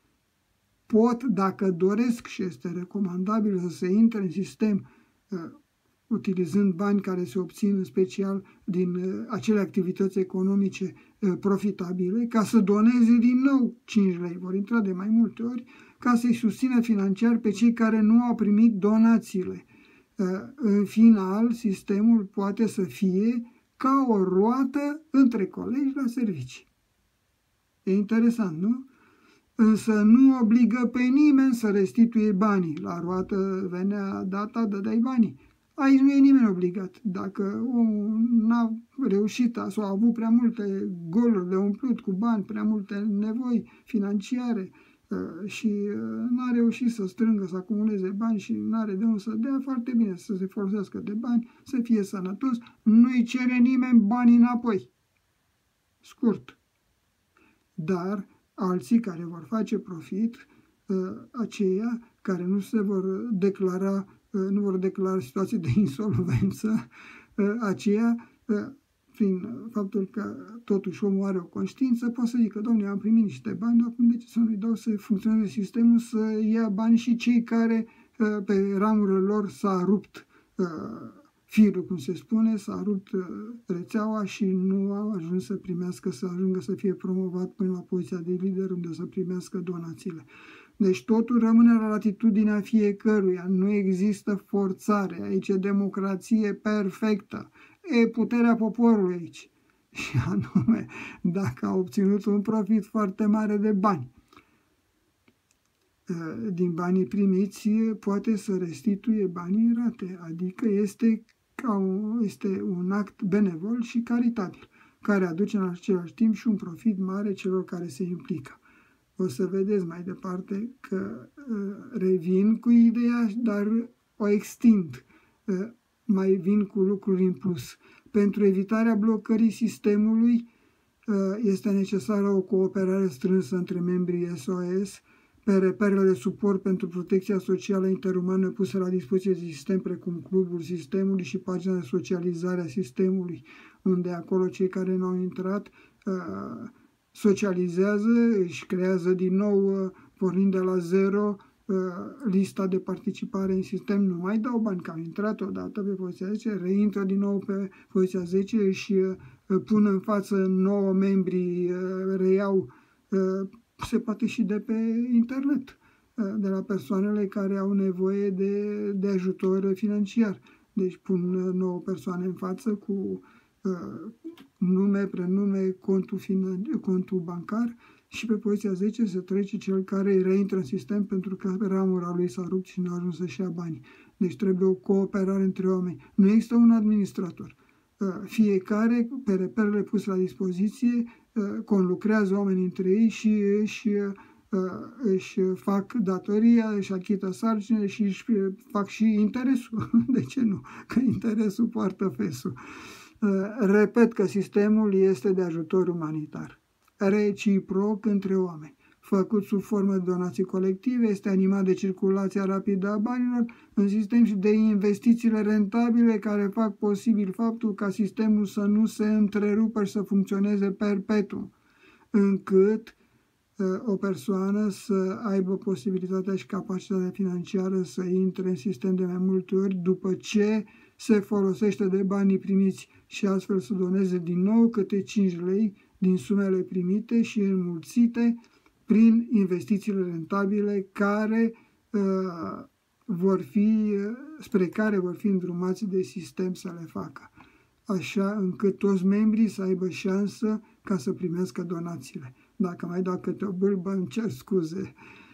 pot, dacă doresc și este recomandabil, să se intre în sistem utilizând bani care se obțin în special din acele activități economice profitabile, ca să doneze din nou 5 lei, vor intra de mai multe ori, ca să-i susțină financiar pe cei care nu au primit donațiile. În final, sistemul poate să fie ca o roată între colegi la servicii. E interesant, nu? Însă nu obligă pe nimeni să restituie banii. La roată venea data, dădeai banii. Aici nu e nimeni obligat. Dacă omul n-a reușit sau a avut prea multe goluri de umplut cu bani, prea multe nevoi financiare și n-a reușit să strângă, să acumuleze bani și n-are de unde să dea, foarte bine să se folosească de bani, să fie sănătos, nu-i cere nimeni banii înapoi. Scurt. Dar alții care vor face profit, aceia care nu vor declara situații de insolvență, aceia, prin faptul că totuși omul are o conștiință, pot să zică, domnule, am primit niște bani, acum de ce să nu-i dau să funcționeze sistemul, să ia bani și cei care pe ramurile lor s-a rupt firul, cum se spune, s-a rupt rețeaua și nu au ajuns să primească, să ajungă să fie promovat până la poziția de lider unde să primească donațiile. Deci totul rămâne la latitudinea fiecăruia, nu există forțare, aici e democrație perfectă, e puterea poporului aici. Și anume, dacă a obținut un profit foarte mare de bani, din banii primiți, poate să restituie banii în rate, adică este un act benevol și caritabil, care aduce în același timp și un profit mare celor care se implică. O să vedeți mai departe că revin cu ideea, dar o extind, mai vin cu lucruri în plus. Pentru evitarea blocării sistemului este necesară o cooperare strânsă între membrii SOS pe reperele de suport pentru protecția socială interumană puse la dispoziție de sistem, precum clubul sistemului și pagina de socializare a sistemului, unde acolo cei care n-au intrat socializează, își creează din nou, pornind de la zero, lista de participare în sistem, nu mai dau bani, că au intrat odată pe poziția 10, reintră din nou pe poziția 10 și pun în față 9 membri, reiau se poate și de pe internet, de la persoanele care au nevoie de ajutor financiar. Deci pun 9 persoane în față cu nume, prenume, contul bancar și pe poziția 10 se trece cel care reintră în sistem pentru că ramura lui s-a rupt și nu a ajuns să-și ia banii. Deci trebuie o cooperare între oameni. Nu există un administrator. Fiecare, pe reperele puse la dispoziție, conlucrează oamenii între ei și își fac datoria, își achită sarcinile și își fac și interesul. De ce nu? Că interesul poartă fesul. Repet că sistemul este de ajutor umanitar, reciproc între oameni, făcut sub formă de donații colective, este animat de circulația rapidă a banilor în sistem și de investițiile rentabile care fac posibil faptul ca sistemul să nu se întrerupă și să funcționeze perpetuum, încât o persoană să aibă posibilitatea și capacitatea financiară să intre în sistem de mai multe ori după ce se folosește de banii primiți și astfel să doneze din nou câte 5 lei din sumele primite și înmulțite prin investițiile rentabile spre care vor fi îndrumați de sistem să le facă, așa încât toți membrii să aibă șansă ca să primească donațiile. Dacă mai dau câte o bâlbă, îmi cer scuze.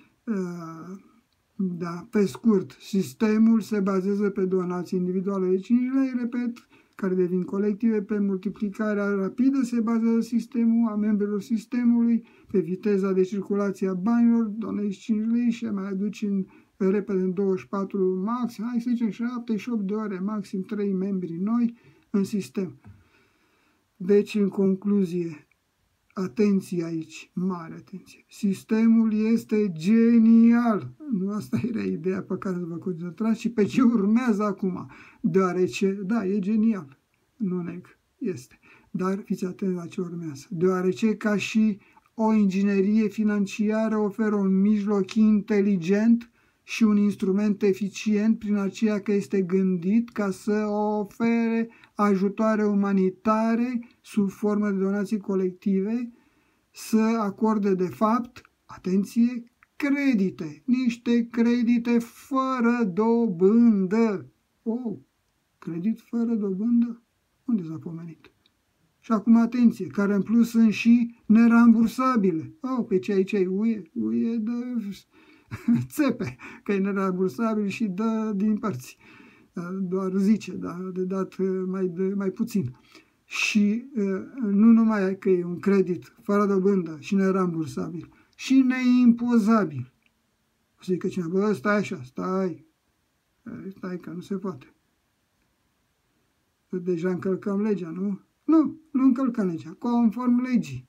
Da, pe scurt, sistemul se bazează pe donații individuale de 5 lei, repet, care devin colective, pe multiplicarea rapidă se bazează sistemul a membrilor sistemului, pe viteza de circulație a banilor, donezi 5 lei și mai aduci repede în 24 maxim, hai să zicem 78 de ore, maxim 3 membri noi în sistem. Deci, în concluzie, atenție aici, mare atenție. Sistemul este genial. Nu asta era ideea pe care vă concentrați, ci pe ce urmează acum. Deoarece, da, e genial. Nu neg, este. Dar fiți atenți la ce urmează. Deoarece ca și o inginerie financiară oferă un mijloc inteligent și un instrument eficient prin aceea că este gândit ca să ofere ajutoare umanitare sub formă de donații colective, să acorde de fapt, atenție, credite, niște credite fără dobândă. Oh, credit fără dobândă? Unde s-a pomenit? Și acum atenție, care în plus sunt și nerambursabile. Oh, pe ce aici e UE de țepe, că e nerambursabil și dă din părți. Doar zice, da, de dat mai puțin. Și nu numai că e un credit fără dobândă și nerambursabil, și neimpozabil. O să zică cineva, bă, stai așa, stai că nu se poate. Deja încălcăm legea, nu? Nu încălcăm legea, conform legii.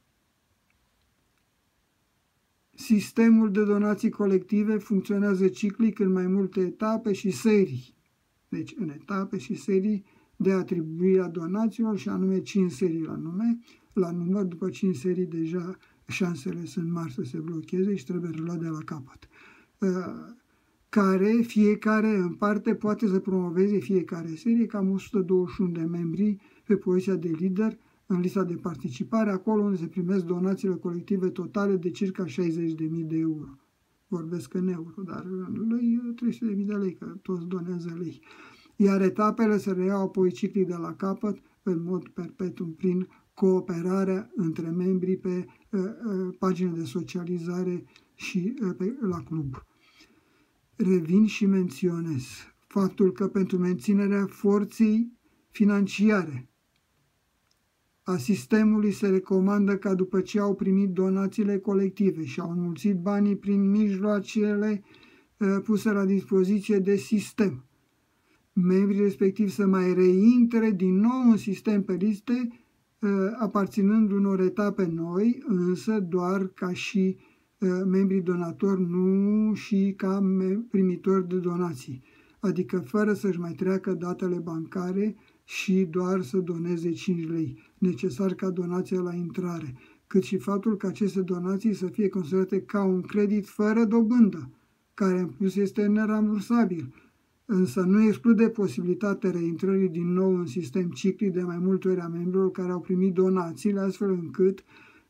Sistemul de donații colective funcționează ciclic în mai multe etape și serii. Deci în etape și serii de atribuire a donațiilor și anume 5 serii la număr. După 5 serii deja șansele sunt mari să se blocheze și trebuie reluat de la capăt. Care fiecare în parte poate să promoveze fiecare serie, cam 121 de membri pe poziția de lider în lista de participare, acolo unde se primesc donațiile colective totale de circa 60.000 de euro. Vorbesc în euro, dar în lei 300.000 de lei, că toți donează lei. Iar etapele se reiau apoi ciclic de la capăt, în mod perpetuum, prin cooperarea între membrii pe pagina de socializare și la club. Revin și menționez faptul că pentru menținerea forței financiare a sistemului se recomandă ca după ce au primit donațiile colective și au înmulțit banii prin mijloacele puse la dispoziție de sistem, membrii respectivi să mai reintre din nou în sistem pe liste, aparținând unor etape noi, însă doar ca și membrii donatori, nu și ca primitori de donații, adică fără să-și mai treacă datele bancare și doar să doneze 5 lei, necesar ca donația la intrare, cât și faptul că aceste donații să fie considerate ca un credit fără dobândă, care în plus este nerambursabil, însă nu exclude posibilitatea reintrării din nou în sistem ciclic de mai multe ori a membrilor care au primit donațiile, astfel încât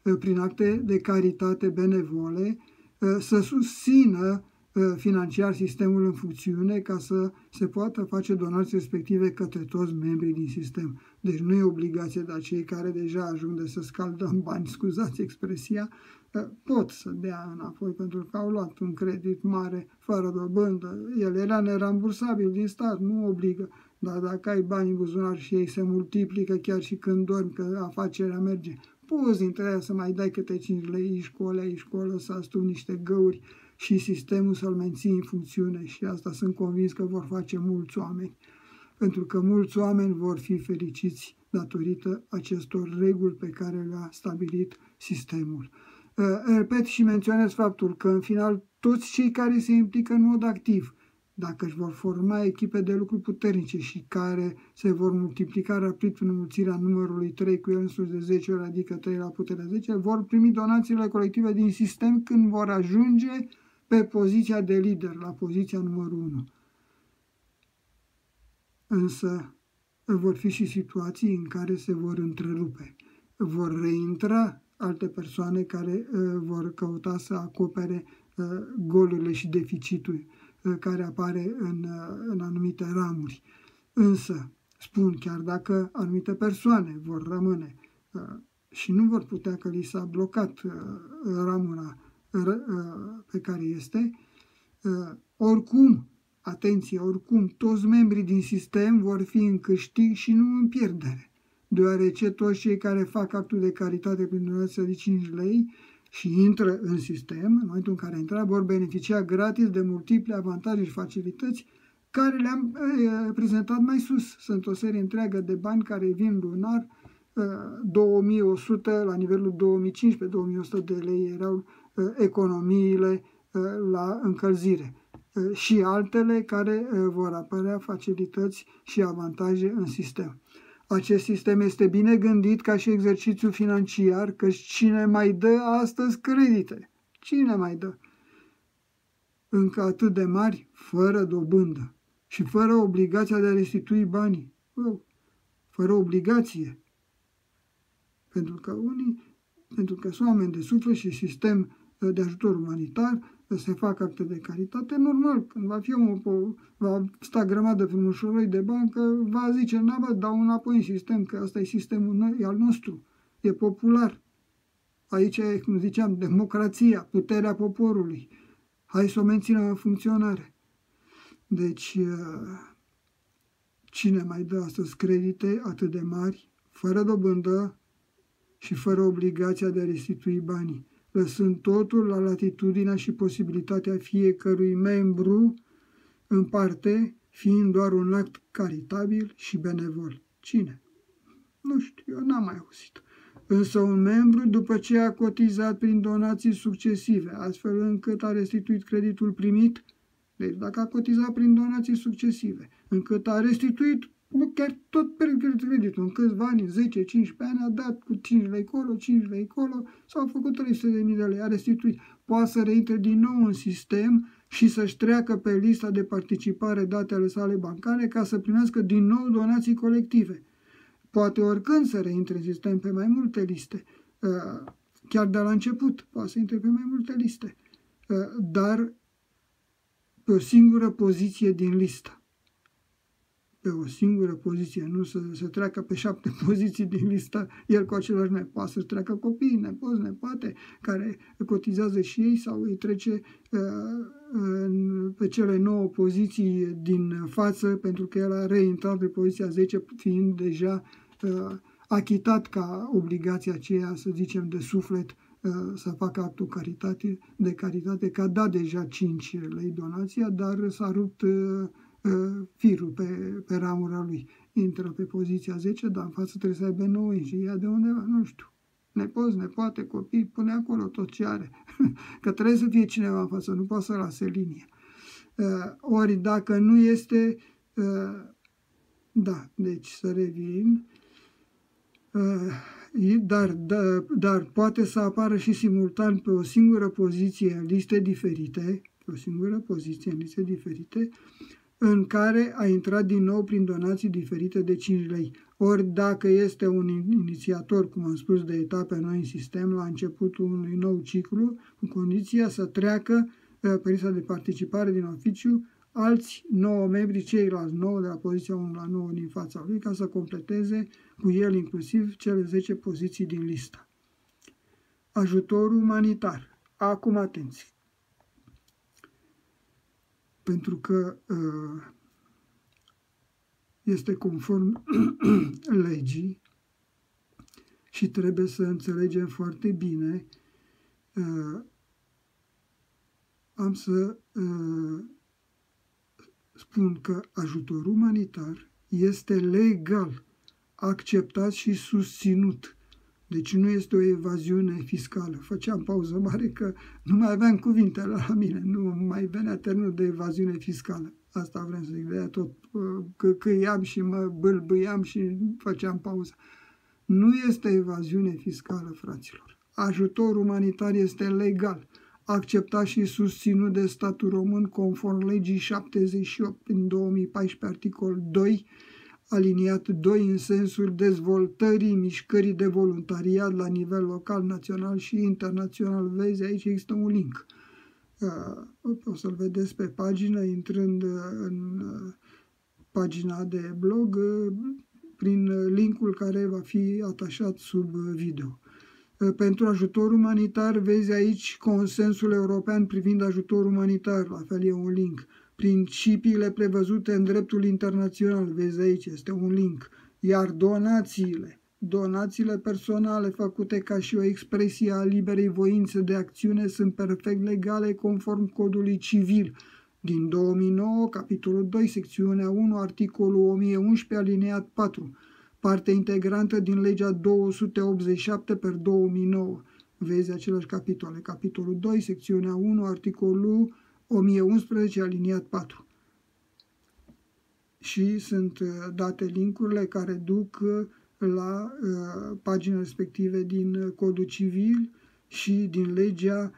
prin acte de caritate benevole, să susțină financiar sistemul în funcțiune ca să se poată face donații respective către toți membrii din sistem. Deci nu e obligație de cei care deja ajung de să scaldă în bani, scuzați expresia, pot să dea înapoi pentru că au luat un credit mare fără dobândă. El era nerambursabil din stat, nu obligă. Dar dacă ai bani în buzunar și ei se multiplică chiar și când dormi, că afacerea merge, poți dintre aia să mai dai câte 5 lei aici școală, să astupi niște găuri și sistemul să-l menții în funcțiune. Și asta sunt convins că vor face mulți oameni. Pentru că mulți oameni vor fi fericiți datorită acestor reguli pe care le-a stabilit sistemul. Repet și menționez faptul că în final toți cei care se implică în mod activ, dacă își vor forma echipe de lucru puternice și care se vor multiplica rapid prin înmulțirea numărului 3 cu el însuși de 10 ori, adică 3 la puterea 10, vor primi donațiile colective din sistem când vor ajunge pe poziția de lider, la poziția numărul 1. Însă vor fi și situații în care se vor întrerupe. Vor reintra alte persoane care vor căuta să acopere golurile și deficitul care apare în anumite ramuri. Însă, spun, chiar dacă anumite persoane vor rămâne și nu vor putea, că li s-a blocat ramura pe care este, oricum, atenție, oricum, toți membrii din sistem vor fi în câștig și nu în pierdere, deoarece toți cei care fac actul de caritate prin donația de 5 lei și intră în sistem, în momentul în care intră, vor beneficia gratis de multiple avantaje și facilități care le-am prezentat mai sus. Sunt o serie întreagă de bani care vin lunar, 2100 la nivelul 2015, 2100 de lei erau economiile la încălzire și altele care vor apărea facilități și avantaje în sistem. Acest sistem este bine gândit ca și exercițiu financiar, că cine mai dă astăzi credite? Cine mai dă? Încă atât de mari, fără dobândă și fără obligația de a restitui banii. Fără obligație. Pentru că sunt oameni de suflet și sistem de ajutor umanitar, se fac acte de caritate, normal, când va sta grămadă frumușoroi de bancă, va zice, dau înapoi în sistem, că ăsta e sistemul e al nostru, e popular. Aici e, cum ziceam, democrația, puterea poporului. Hai să o menținem în funcționare. Deci, cine mai dă astăzi credite atât de mari, fără dobândă și fără obligația de a restitui banii, lăsând totul la latitudinea și posibilitatea fiecărui membru în parte, fiind doar un act caritabil și benevol. Cine? Nu știu, eu n-am mai auzit. Însă un membru, după ce a cotizat prin donații succesive, astfel încât a restituit creditul primit, deci dacă a cotizat prin donații succesive, încât a restituit chiar tot creditul, în câțiva ani, 10-15 ani, a dat cu 5 lei colo, 5 lei colo, s-au făcut 300.000 de lei, a restituit. Poate să reintre din nou în sistem și să-și treacă pe lista de participare datele sale bancare ca să primească din nou donații colective. Poate oricând să reintre în sistem pe mai multe liste, chiar de la început, poate să intre pe mai multe liste, dar pe o singură poziție din listă. Pe o singură poziție, nu să treacă pe 7 poziții din listă, el cu același nume. Poate să treacă copiii, nepoți, nepoate, care cotizează și ei sau îi trece pe cele 9 poziții din față, pentru că el a reintrat pe poziția 10, fiind deja achitat ca obligația aceea, să zicem, de suflet, să facă actul de caritate, că a dat deja 5 lei donația, dar s-a rupt firul pe ramura lui. Intră pe poziția 10, dar în față trebuie să aibă 9 și ia de undeva, nu știu. Nepoți, nepoate, copii, pune acolo tot ce are. Că trebuie să fie cineva în față, nu poate să lase linie. Ori dacă nu este, da, deci să revin, dar poate să apară și simultan pe o singură poziție în liste diferite, în care a intrat din nou prin donații diferite de 5 lei. Ori dacă este un inițiator, cum am spus, de etape noi în sistem, la începutul unui nou ciclu, cu condiția să treacă pe lista de participare din oficiu alți 9 membri, ceilalți 9 de la poziția 1 la 9 din fața lui, ca să completeze cu el inclusiv cele 10 poziții din listă. Ajutorul umanitar. Acum atenție. Pentru că este conform legii și trebuie să înțelegem foarte bine, am să spun că ajutorul umanitar este legal, acceptat și susținut. Deci nu este o evaziune fiscală. Făceam pauză mare că nu mai aveam cuvintele la mine, nu mai venea termenul de evaziune fiscală. Asta vrem să zic, de aia tot căiam și mă bâlbâiam și făceam pauză. Nu este evaziune fiscală, fraților. Ajutorul umanitar este legal, acceptat și susținut de statul român conform legii 78 din 2014, articol 2, aliniat 2, în sensul dezvoltării mișcării de voluntariat la nivel local, național și internațional. Vezi, aici există un link. O să-l vedeți pe pagină, intrând în pagina de blog, prin linkul care va fi atașat sub video. Pentru ajutor umanitar, vezi aici consensul european privind ajutorul umanitar, la fel e un link. Principiile prevăzute în dreptul internațional, vezi aici, este un link. Iar donațiile personale făcute ca și o expresie a liberei voințe de acțiune sunt perfect legale conform codului civil din 2009, capitolul 2, secțiunea 1, articolul 1011, alineat 4, parte integrantă din legea 287/2009. Vezi aceleași capitole, capitolul 2, secțiunea 1, articolul 1011, aliniat 4. Și sunt date linkurile care duc la paginile respective din Codul Civil și din legea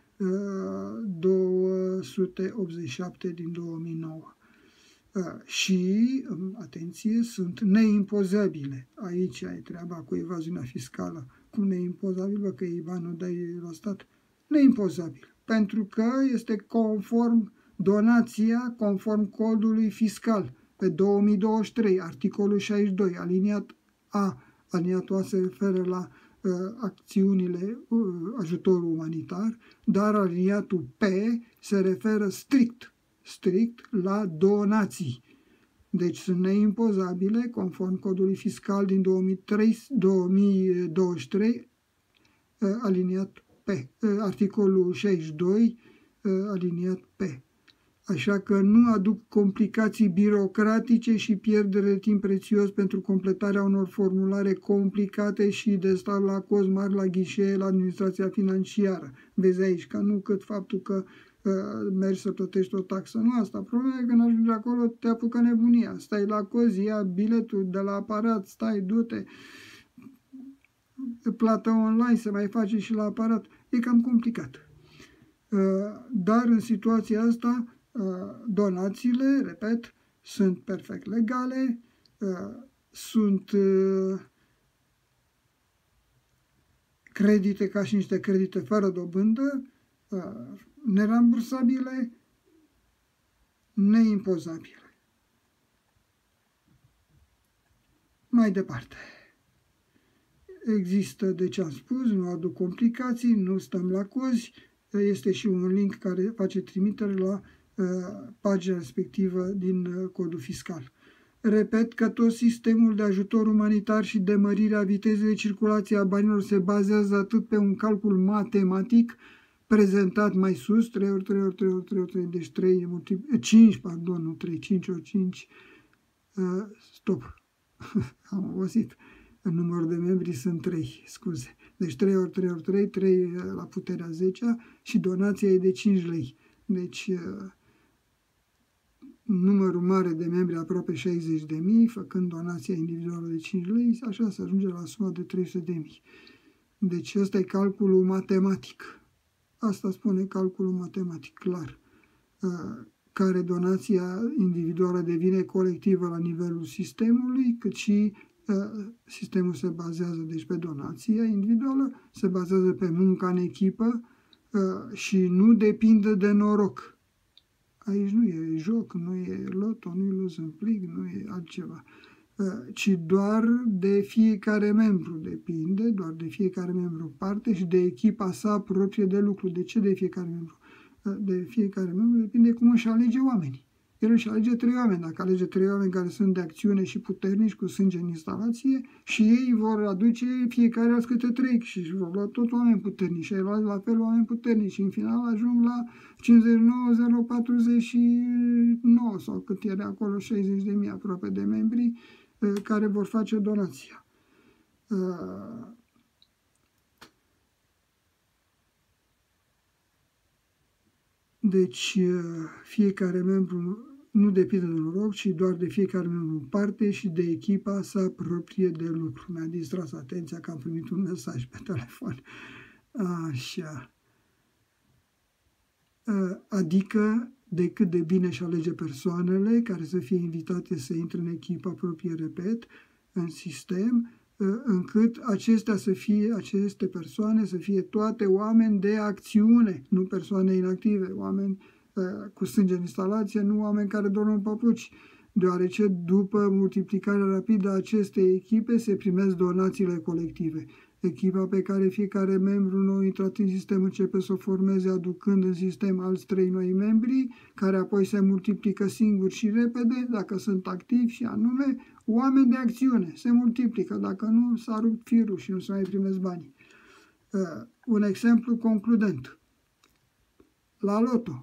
287 din 2009. Și, atenție, sunt neimpozabile. Aici e treaba cu evaziunea fiscală. Cum neimpozabil, că ei bani nu dai la stat? Neimpozabil. Pentru că este conform donația, conform codului fiscal pe 2023, articolul 62, aliniat A. Aliniatul A se referă la acțiunile, ajutorul umanitar, dar aliniatul P se referă strict la donații. Deci sunt neimpozabile conform codului fiscal din 2023, aliniat P, articolul 62, aliniat P. Așa că nu aduc complicații birocratice și pierdere de timp prețios pentru completarea unor formulare complicate și de stat la cost mari la ghișee la administrația financiară. Vezi aici, că nu cât faptul că mergi să plătești o taxă. Nu asta. Problema e că când ajungi acolo te apucă nebunia. Stai la cozi, ia biletul de la aparat, stai, du-te, plată online, se mai face și la aparat. E cam complicat. Dar în situația asta, donațiile, repet, sunt perfect legale, sunt credite ca și niște credite fără dobândă, nerambursabile, neimpozabile. Mai departe. Există, de ce am spus, nu aduc complicații, nu stăm la cozi, este și un link care face trimitere la pagina respectivă din codul fiscal. Repet că tot sistemul de ajutor umanitar și de mărirea vitezei de circulație a banilor se bazează atât pe un calcul matematic prezentat mai sus, 3 ori 3 ori 3 ori 3 ori 3, deci 5 ori 5, stop, am obosit, numărul de membri sunt 3, scuze, deci 3 ori 3 ori 3, 3 la puterea 10 și donația e de 5 lei, deci numărul mare de membri aproape 60.000, făcând donația individuală de 5 lei, așa se ajunge la suma de 300.000. Deci ăsta e calculul matematic. Asta spune calculul matematic, clar, care donația individuală devine colectivă la nivelul sistemului, cât și Sistemul se bazează deci pe donația individuală, se bazează pe munca în echipă și nu depinde de noroc. Aici nu e joc, nu e loto, nu e luz în plic, nu e altceva, ci doar de fiecare membru depinde, doar de fiecare membru parte și de echipa sa proprie de lucru. De ce de fiecare membru? De fiecare membru depinde cum își alege oamenii. El își alege 3 oameni. Dacă alege 3 oameni care sunt de acțiune și puternici, cu sânge în instalație, și ei vor aduce fiecare alți câte 3 și își vor lua tot oameni puternici și ei la fel oameni puternici și în final ajung la 59,049 sau cât era acolo, 60.000 aproape de membri care vor face donația. Deci, fiecare membru nu depinde de noroc, ci doar de fiecare membru în parte și de echipa sa proprie de lucru. Mi-a distras atenția că am primit un mesaj pe telefon. Așa. Adică de cât de bine își alege persoanele care să fie invitate să intre în echipa proprie, repet, în sistem, încât aceste persoane să fie toate oameni de acțiune, nu persoane inactive, oameni cu sânge în instalație, nu oameni care dorm în papuci, deoarece după multiplicarea rapidă a acestei echipe se primesc donațiile colective. Echipa pe care fiecare membru nou intrat în sistem începe să o formeze aducând în sistem alți 3 noi membri, care apoi se multiplică singuri și repede, dacă sunt activi, și anume oameni de acțiune. Se multiplică, dacă nu s-a rupt firul și nu se mai primesc banii. Un exemplu concludent. La loto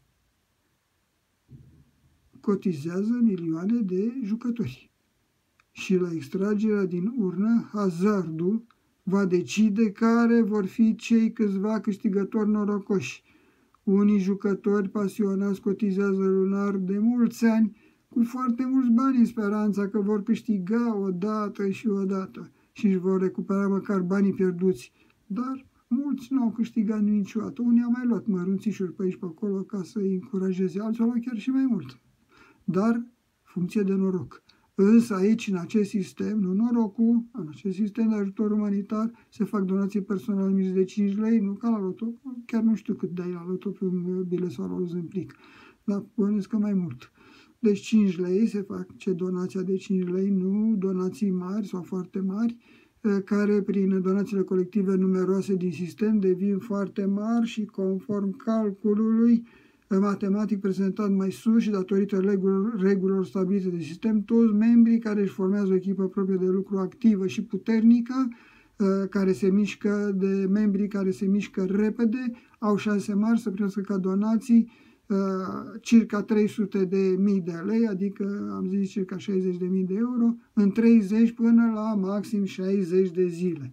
cotizează milioane de jucători și la extragerea din urnă hazardul va decide care vor fi cei câțiva câștigători norocoși. Unii jucători pasionați cotizează lunar de mulți ani cu foarte mulți bani în speranța că vor câștiga odată și odată și își vor recupera măcar banii pierduți. Dar mulți nu au câștigat niciodată. Unii au mai luat mărunțișuri pe aici pe acolo ca să îi încurajeze, alții au luat chiar și mai mult. Dar funcție de noroc. Însă aici, în acest sistem, nu norocul, în acest sistem de ajutor umanitar, se fac donații personale mici de 5 lei, nu ca la loto, chiar nu știu cât dai la loto pe un bilet sau la luz în plic, dar bănuiesc că mai mult. Deci 5 lei se face donația de 5 lei, nu donații mari sau foarte mari, care prin donațiile colective numeroase din sistem devin foarte mari și conform calculului matematic prezentat mai sus și datorită regulilor stabilite de sistem, toți membrii care își formează o echipă proprie de lucru activă și puternică, membrii care se mișcă repede, au șanse mari să primească ca donații circa 300.000 de lei, adică am zis circa 60.000 de euro, în 30 până la maxim 60 de zile.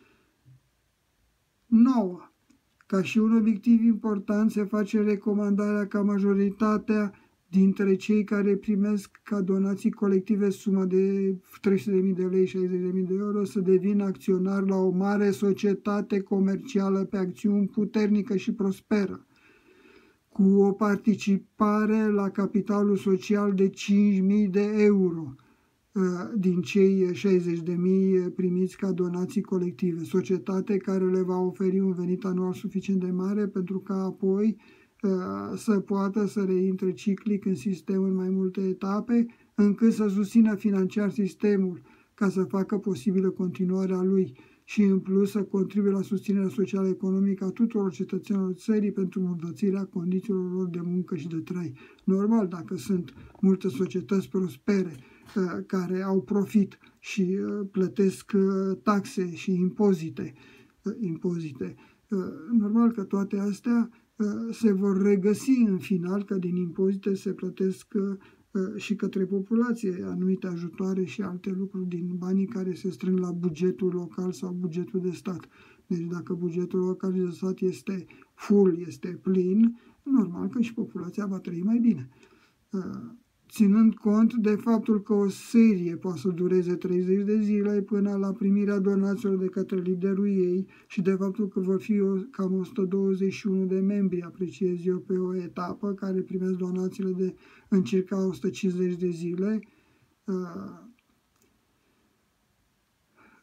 9. Ca și un obiectiv important, se face recomandarea ca majoritatea dintre cei care primesc ca donații colective suma de 300.000 de lei, 60.000 de euro, să devină acționari la o mare societate comercială pe acțiuni puternică și prosperă, cu o participare la capitalul social de 5.000 de euro din cei 60.000 primiți ca donații colective, societate care le va oferi un venit anual suficient de mare pentru ca apoi să poată să reintre ciclic în sistem în mai multe etape, încât să susțină financiar sistemul ca să facă posibilă continuarea lui și în plus să contribuie la susținerea socială economică a tuturor cetățenilor țării pentru îmbunătățirea condițiilor lor de muncă și de trai. Normal, dacă sunt multe societăți prospere care au profit și plătesc taxe și impozite, normal că toate astea se vor regăsi în final, că din impozite se plătesc și către populație anumite ajutoare și alte lucruri din banii care se strâng la bugetul local sau bugetul de stat. Deci dacă bugetul local și de stat este full, este plin, normal că și populația va trăi mai bine. Ținând cont de faptul că o serie poate să dureze 30 de zile până la primirea donațiilor de către liderul ei și de faptul că vor fi cam 121 de membri, apreciez eu, pe o etapă, care primesc donațiile de în circa 150 de zile,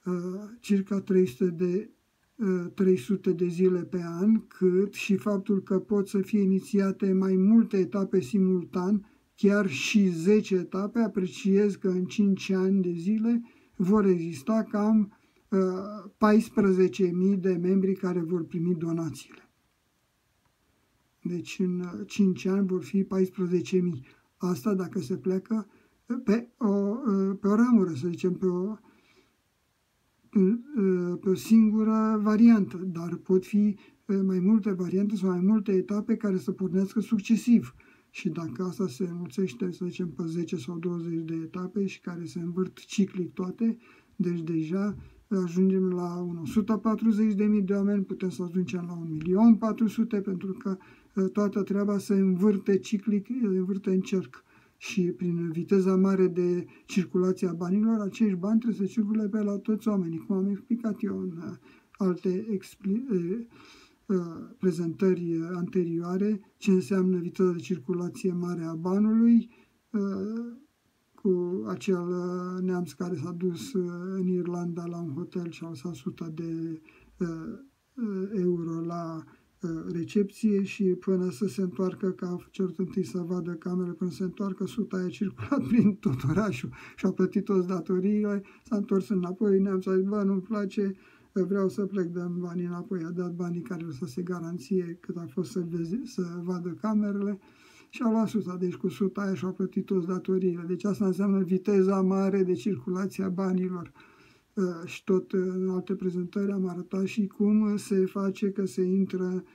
circa 300 de zile pe an, cât și faptul că pot să fie inițiate mai multe etape simultan, chiar și 10 etape. Apreciez că în 5 ani de zile vor exista cam 14.000 de membri care vor primi donațiile. Deci în 5 ani vor fi 14.000. Asta dacă se pleacă pe o ramură, să zicem, pe o singură variantă, dar pot fi mai multe variante sau mai multe etape care să pornească succesiv. Și dacă asta se înmulțește, să zicem, pe 10 sau 20 de etape și care se învârt ciclic toate, deci deja ajungem la 140.000 de oameni, putem să ajungem la 1.400.000, pentru că toată treaba se învârte ciclic, se învârte în cerc. Și prin viteza mare de circulație a banilor, acești bani trebuie să circule pe la toți oamenii, cum am explicat eu în alte prezentări anterioare, ce înseamnă viteza de circulație mare a banului, cu acel neamț care s-a dus în Irlanda la un hotel și a lăsat 100 de euro la recepție și până să se întoarcă, că a cerut întâi să vadă camerele, până să se întoarcă, 100 a circulat prin tot orașul și a plătit toți datoriile, s-a întors înapoi, neamț a zis, bă, nu-mi place, vreau să plec, dăm banii înapoi, a dat banii care lăsase garanție cât a fost să vadă camerele și a luat 100, deci cu 100 aia și-a plătit toți datoriile. Deci asta înseamnă viteza mare de circulație a banilor. Și tot în alte prezentări am arătat și cum se face că se intră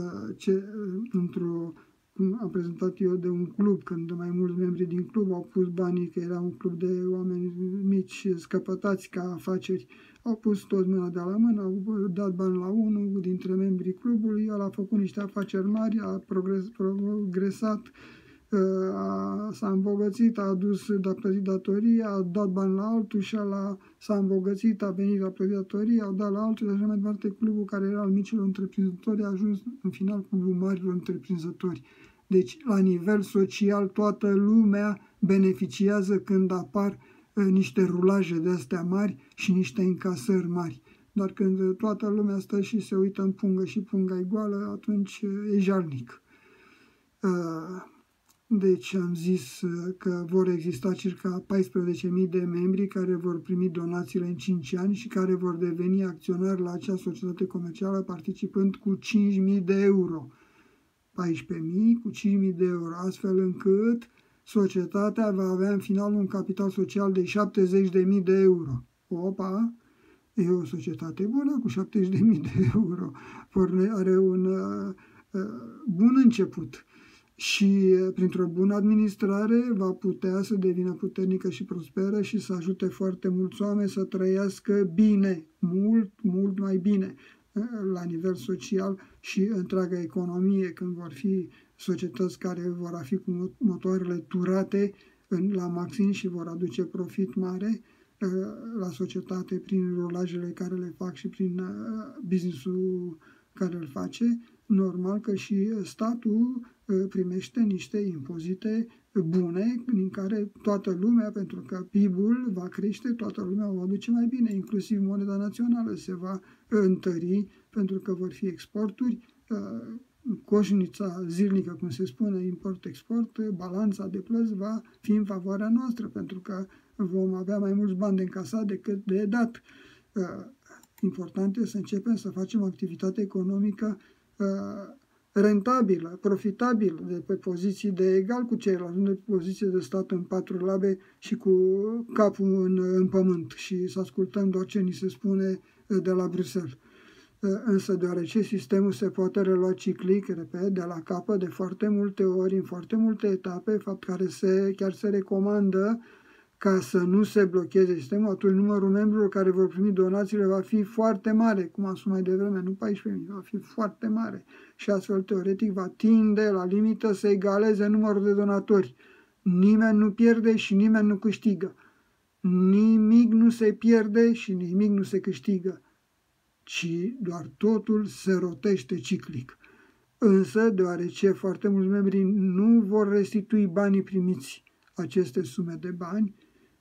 cum am prezentat eu, de un club, când mai mulți membri din club au pus banii, că era un club de oameni mici, scăpătați ca afaceri, au pus toți mâna de la mână, au dat bani la unul dintre membrii clubului, el a făcut niște afaceri mari, a progresat, s-a îmbogățit, a plătit datoria, a dat bani la altul și s-a îmbogățit, a venit la plătit datoria, au dat la altul și așa mai departe. Clubul care era al micilor întreprinzători a ajuns în final clubul marilor întreprinzători. Deci, la nivel social, toată lumea beneficiază când apar niște rulaje de astea mari și niște încasări mari. Dar când toată lumea stă și se uită în pungă și punga e goală, atunci e jalnic. Deci am zis că vor exista circa 14.000 de membri care vor primi donațiile în 5 ani și care vor deveni acționari la acea societate comercială participând cu 5.000 de euro. 14.000 cu 5.000 de euro, astfel încât societatea va avea în final un capital social de 70.000 de euro. Opa! E o societate bună cu 70.000 de euro. Are un bun început. Și printr-o bună administrare va putea să devină puternică și prosperă și să ajute foarte mulți oameni să trăiască bine, mult mai bine la nivel social și întreaga economie, când vor fi societăți care vor fi cu motoarele turate la maxim și vor aduce profit mare la societate prin rulajele care le fac și prin business-ul care îl face. Normal că și statul primește niște impozite bune din care toată lumea, pentru că PIB-ul va crește, toată lumea o va duce mai bine, inclusiv moneda națională se va întări pentru că vor fi exporturi, coșnița zilnică, cum se spune, import-export, balanța de plăți va fi în favoarea noastră pentru că vom avea mai mulți bani de încasat decât de dat. Important este să începem să facem activitate economică rentabilă, profitabilă, de pe poziții de egal cu ceilalți, nu de pe poziții de stat în 4 labe și cu capul în pământ și să ascultăm doar ce ni se spune de la Bruxelles. Însă, deoarece sistemul se poate relua ciclic, repet, de la capăt, de foarte multe ori, în foarte multe etape, fapt care chiar se recomandă ca să nu se blocheze sistemul, atunci numărul membrilor care vor primi donațiile va fi foarte mare, cum am spus mai devreme, nu 14.000, va fi foarte mare și astfel teoretic va tinde la limită să egaleze numărul de donatori. Nimeni nu pierde și nimeni nu câștigă. Nimic nu se pierde și nimic nu se câștigă, ci doar totul se rotește ciclic. Însă, deoarece foarte mulți membri nu vor restitui banii primiți, aceste sume de bani,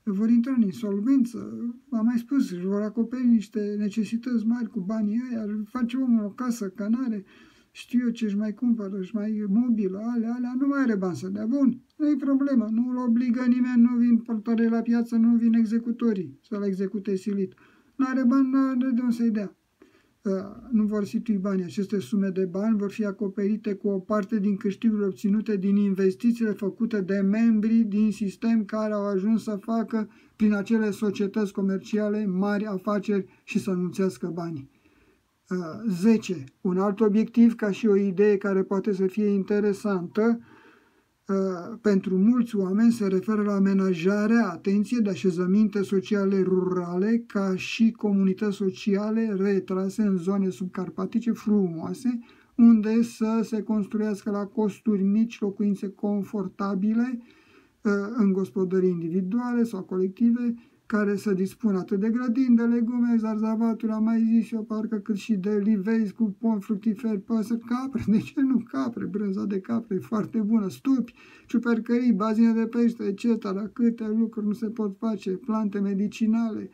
vor intra în insolvență, am mai spus, își vor acoperi niște necesități mari cu banii ăia, își face omul o casă, canare, știu eu ce își mai cumpără, își mai mobilă, alea, nu mai are bani să dea. Bun, nu-i problemă, nu-l obligă nimeni, nu vin portoare la piață, nu vin executorii să-l execute silit. Nu are bani, nu are de unde să-i dea. Nu vor situi banii. Aceste sume de bani vor fi acoperite cu o parte din câștigurile obținute din investițiile făcute de membrii din sistem care au ajuns să facă prin acele societăți comerciale mari afaceri și să anunțească banii. 10. Un alt obiectiv, ca și o idee care poate să fie interesantă pentru mulți oameni, se referă la amenajarea, atenție, de așezăminte sociale rurale ca și comunități sociale retrase în zone subcarpatice frumoase, unde să se construiască la costuri mici locuințe confortabile în gospodării individuale sau colective, care să dispună atât de grădini, de legume, zarzavaturi, am mai zis eu, parcă cât și de livezi cu pom fructiferi, păsări, capre, de ce nu capre, brânza de capre e foarte bună, stupi, ciupercării, bazine de pește, etc., câte lucruri nu se pot face, plante medicinale,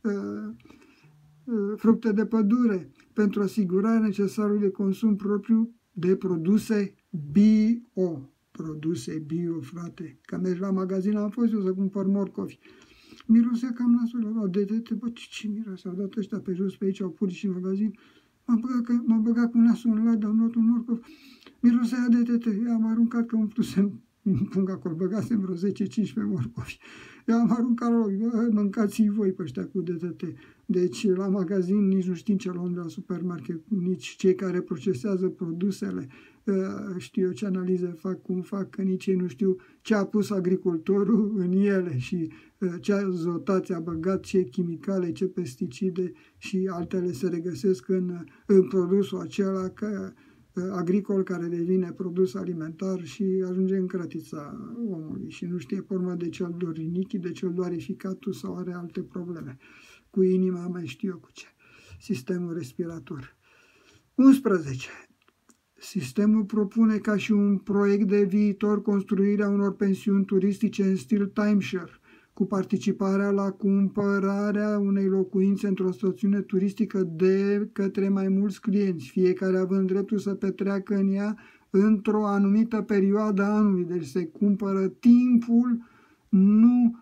fructe de pădure, pentru asigurarea necesarului de consum propriu de produse bio. Produse bio, frate, că mergi la magazin, am fost eu să cumpăr morcovi. Mirosea cam nasul ăla, DDT, bă, ce miroase, au dat ăștia pe jos, pe aici, au pus și în magazin, m-am băgat cu nasul în lat, am luat un morcov, mirosea DDT, am aruncat că umplusem un pung acolo, băgasem vreo 10-15 morcovi, am aruncat la loc, mâncați-i voi pe ăștia cu DDT. Deci la magazin nici nu știm ce luăm de la supermarket, nici cei care procesează produsele, știu eu ce analize fac, cum fac, că nici ei nu știu ce a pus agricultorul în ele și ce azotație a băgat, ce chimicale, ce pesticide și altele se regăsesc în produsul acela agricol care devine produs alimentar și ajunge în crătița omului și nu știe pe urmă de ce îl doare rinichii, de ce îl doare ficatul sau are alte probleme. Cu inima mai știu eu cu ce. Sistemul respirator. 11. Sistemul propune ca și un proiect de viitor construirea unor pensiuni turistice în stil timeshare, cu participarea la cumpărarea unei locuințe într-o stațiune turistică de către mai mulți clienți, fiecare având dreptul să petreacă în ea într-o anumită perioadă a anului. Deci se cumpără timpul, nu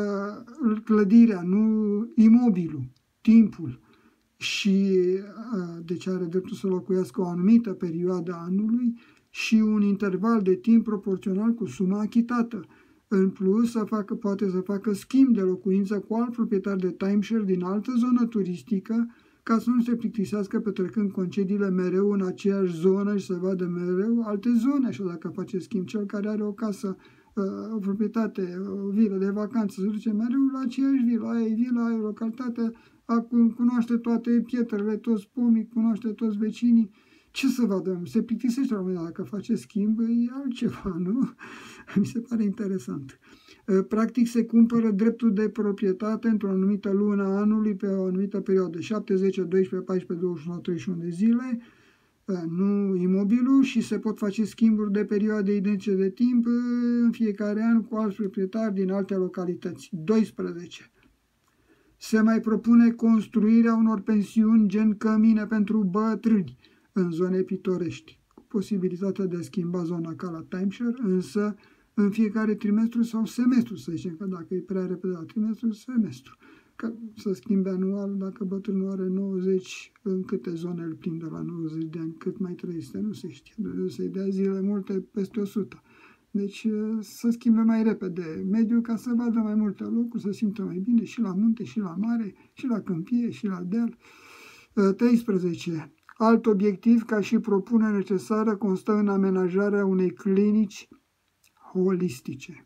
clădirea, nu imobilul, timpul. Și deci are dreptul să locuiască o anumită perioadă a anului și un interval de timp proporțional cu suma achitată. În plus, poate să facă schimb de locuință cu alt proprietar de timeshare din altă zonă turistică, ca să nu se plictisească petrecând concediile mereu în aceeași zonă și să vadă mereu alte zone. Așa dacă face schimb, cel care are o casă, o proprietate, o vilă de vacanță, se duce mereu la aceeași vilă, aia e vila, aia e localitatea, cunoaște toate pietrele, toți pomii, cunoaște toți vecinii. Ce să vadă? Se plictisește la un moment dat, dacă face schimb, e altceva, nu? Mi se pare interesant. Practic se cumpără dreptul de proprietate într-o anumită lună a anului pe o anumită perioadă, 7, 10, 12, 14, 21, 31 de zile, nu imobilul, și se pot face schimburi de perioade identice de timp în fiecare an cu alți proprietari din alte localități. 12. Se mai propune construirea unor pensiuni gen cămine pentru bătrâni în zone pitorești, cu posibilitatea de a schimba zona ca la timeshare, însă în fiecare trimestru sau semestru, să zicem, că dacă e prea repede la trimestru, semestru. Că să schimbe anual, dacă bătrânul are 90, în câte zone îl prinde la 90 de ani, cât mai trăiește, nu se știe. Dumnezeu să-i dea zile multe peste 100. Deci să schimbe mai repede mediul ca să vadă mai multe locuri, să simtă mai bine și la munte, și la mare, și la câmpie, și la deal. 13. Alt obiectiv, ca și propunere necesară, constă în amenajarea unei clinici holistice.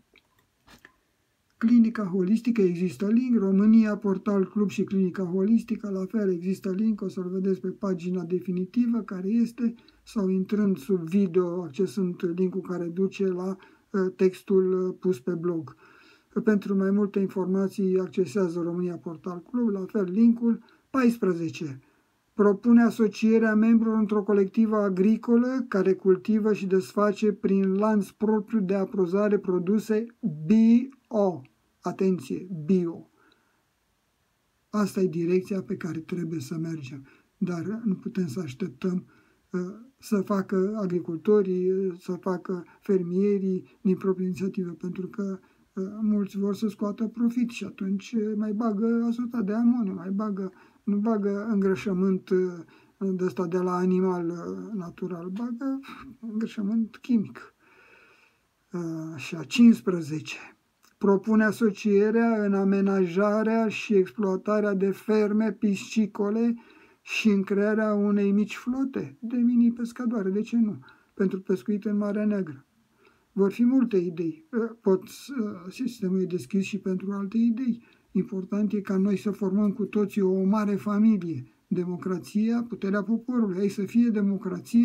Clinica holistică, există link, România, Portal Club și Clinica holistică, la fel există link, o să-l vedeți pe pagina definitivă care este, sau intrând sub video, accesând linkul care duce la textul pus pe blog. Pentru mai multe informații accesează România Portal Club, la fel linkul. 14. Propune asocierea membrilor într-o colectivă agricolă care cultivă și desface prin lanț propriu de aprozare produse bio. Atenție, bio. Asta e direcția pe care trebuie să mergem, dar nu putem să așteptăm să facă agricultorii, să facă fermierii din proprie inițiativă, pentru că mulți vor să scoată profit și atunci mai bagă azotat de amoniu, nu bagă îngrășământ de ăsta de la animal natural, bagă îngrășământ chimic. Și a 15. Propune asocierea în amenajarea și exploatarea de ferme piscicole și în crearea unei mici flote de mini-pescadoare, de ce nu, pentru pescuit în Marea Neagră. Vor fi multe idei, sistemul e deschis și pentru alte idei. Important e ca noi să formăm cu toții o mare familie. Democrația, puterea poporului, ei să fie democrație.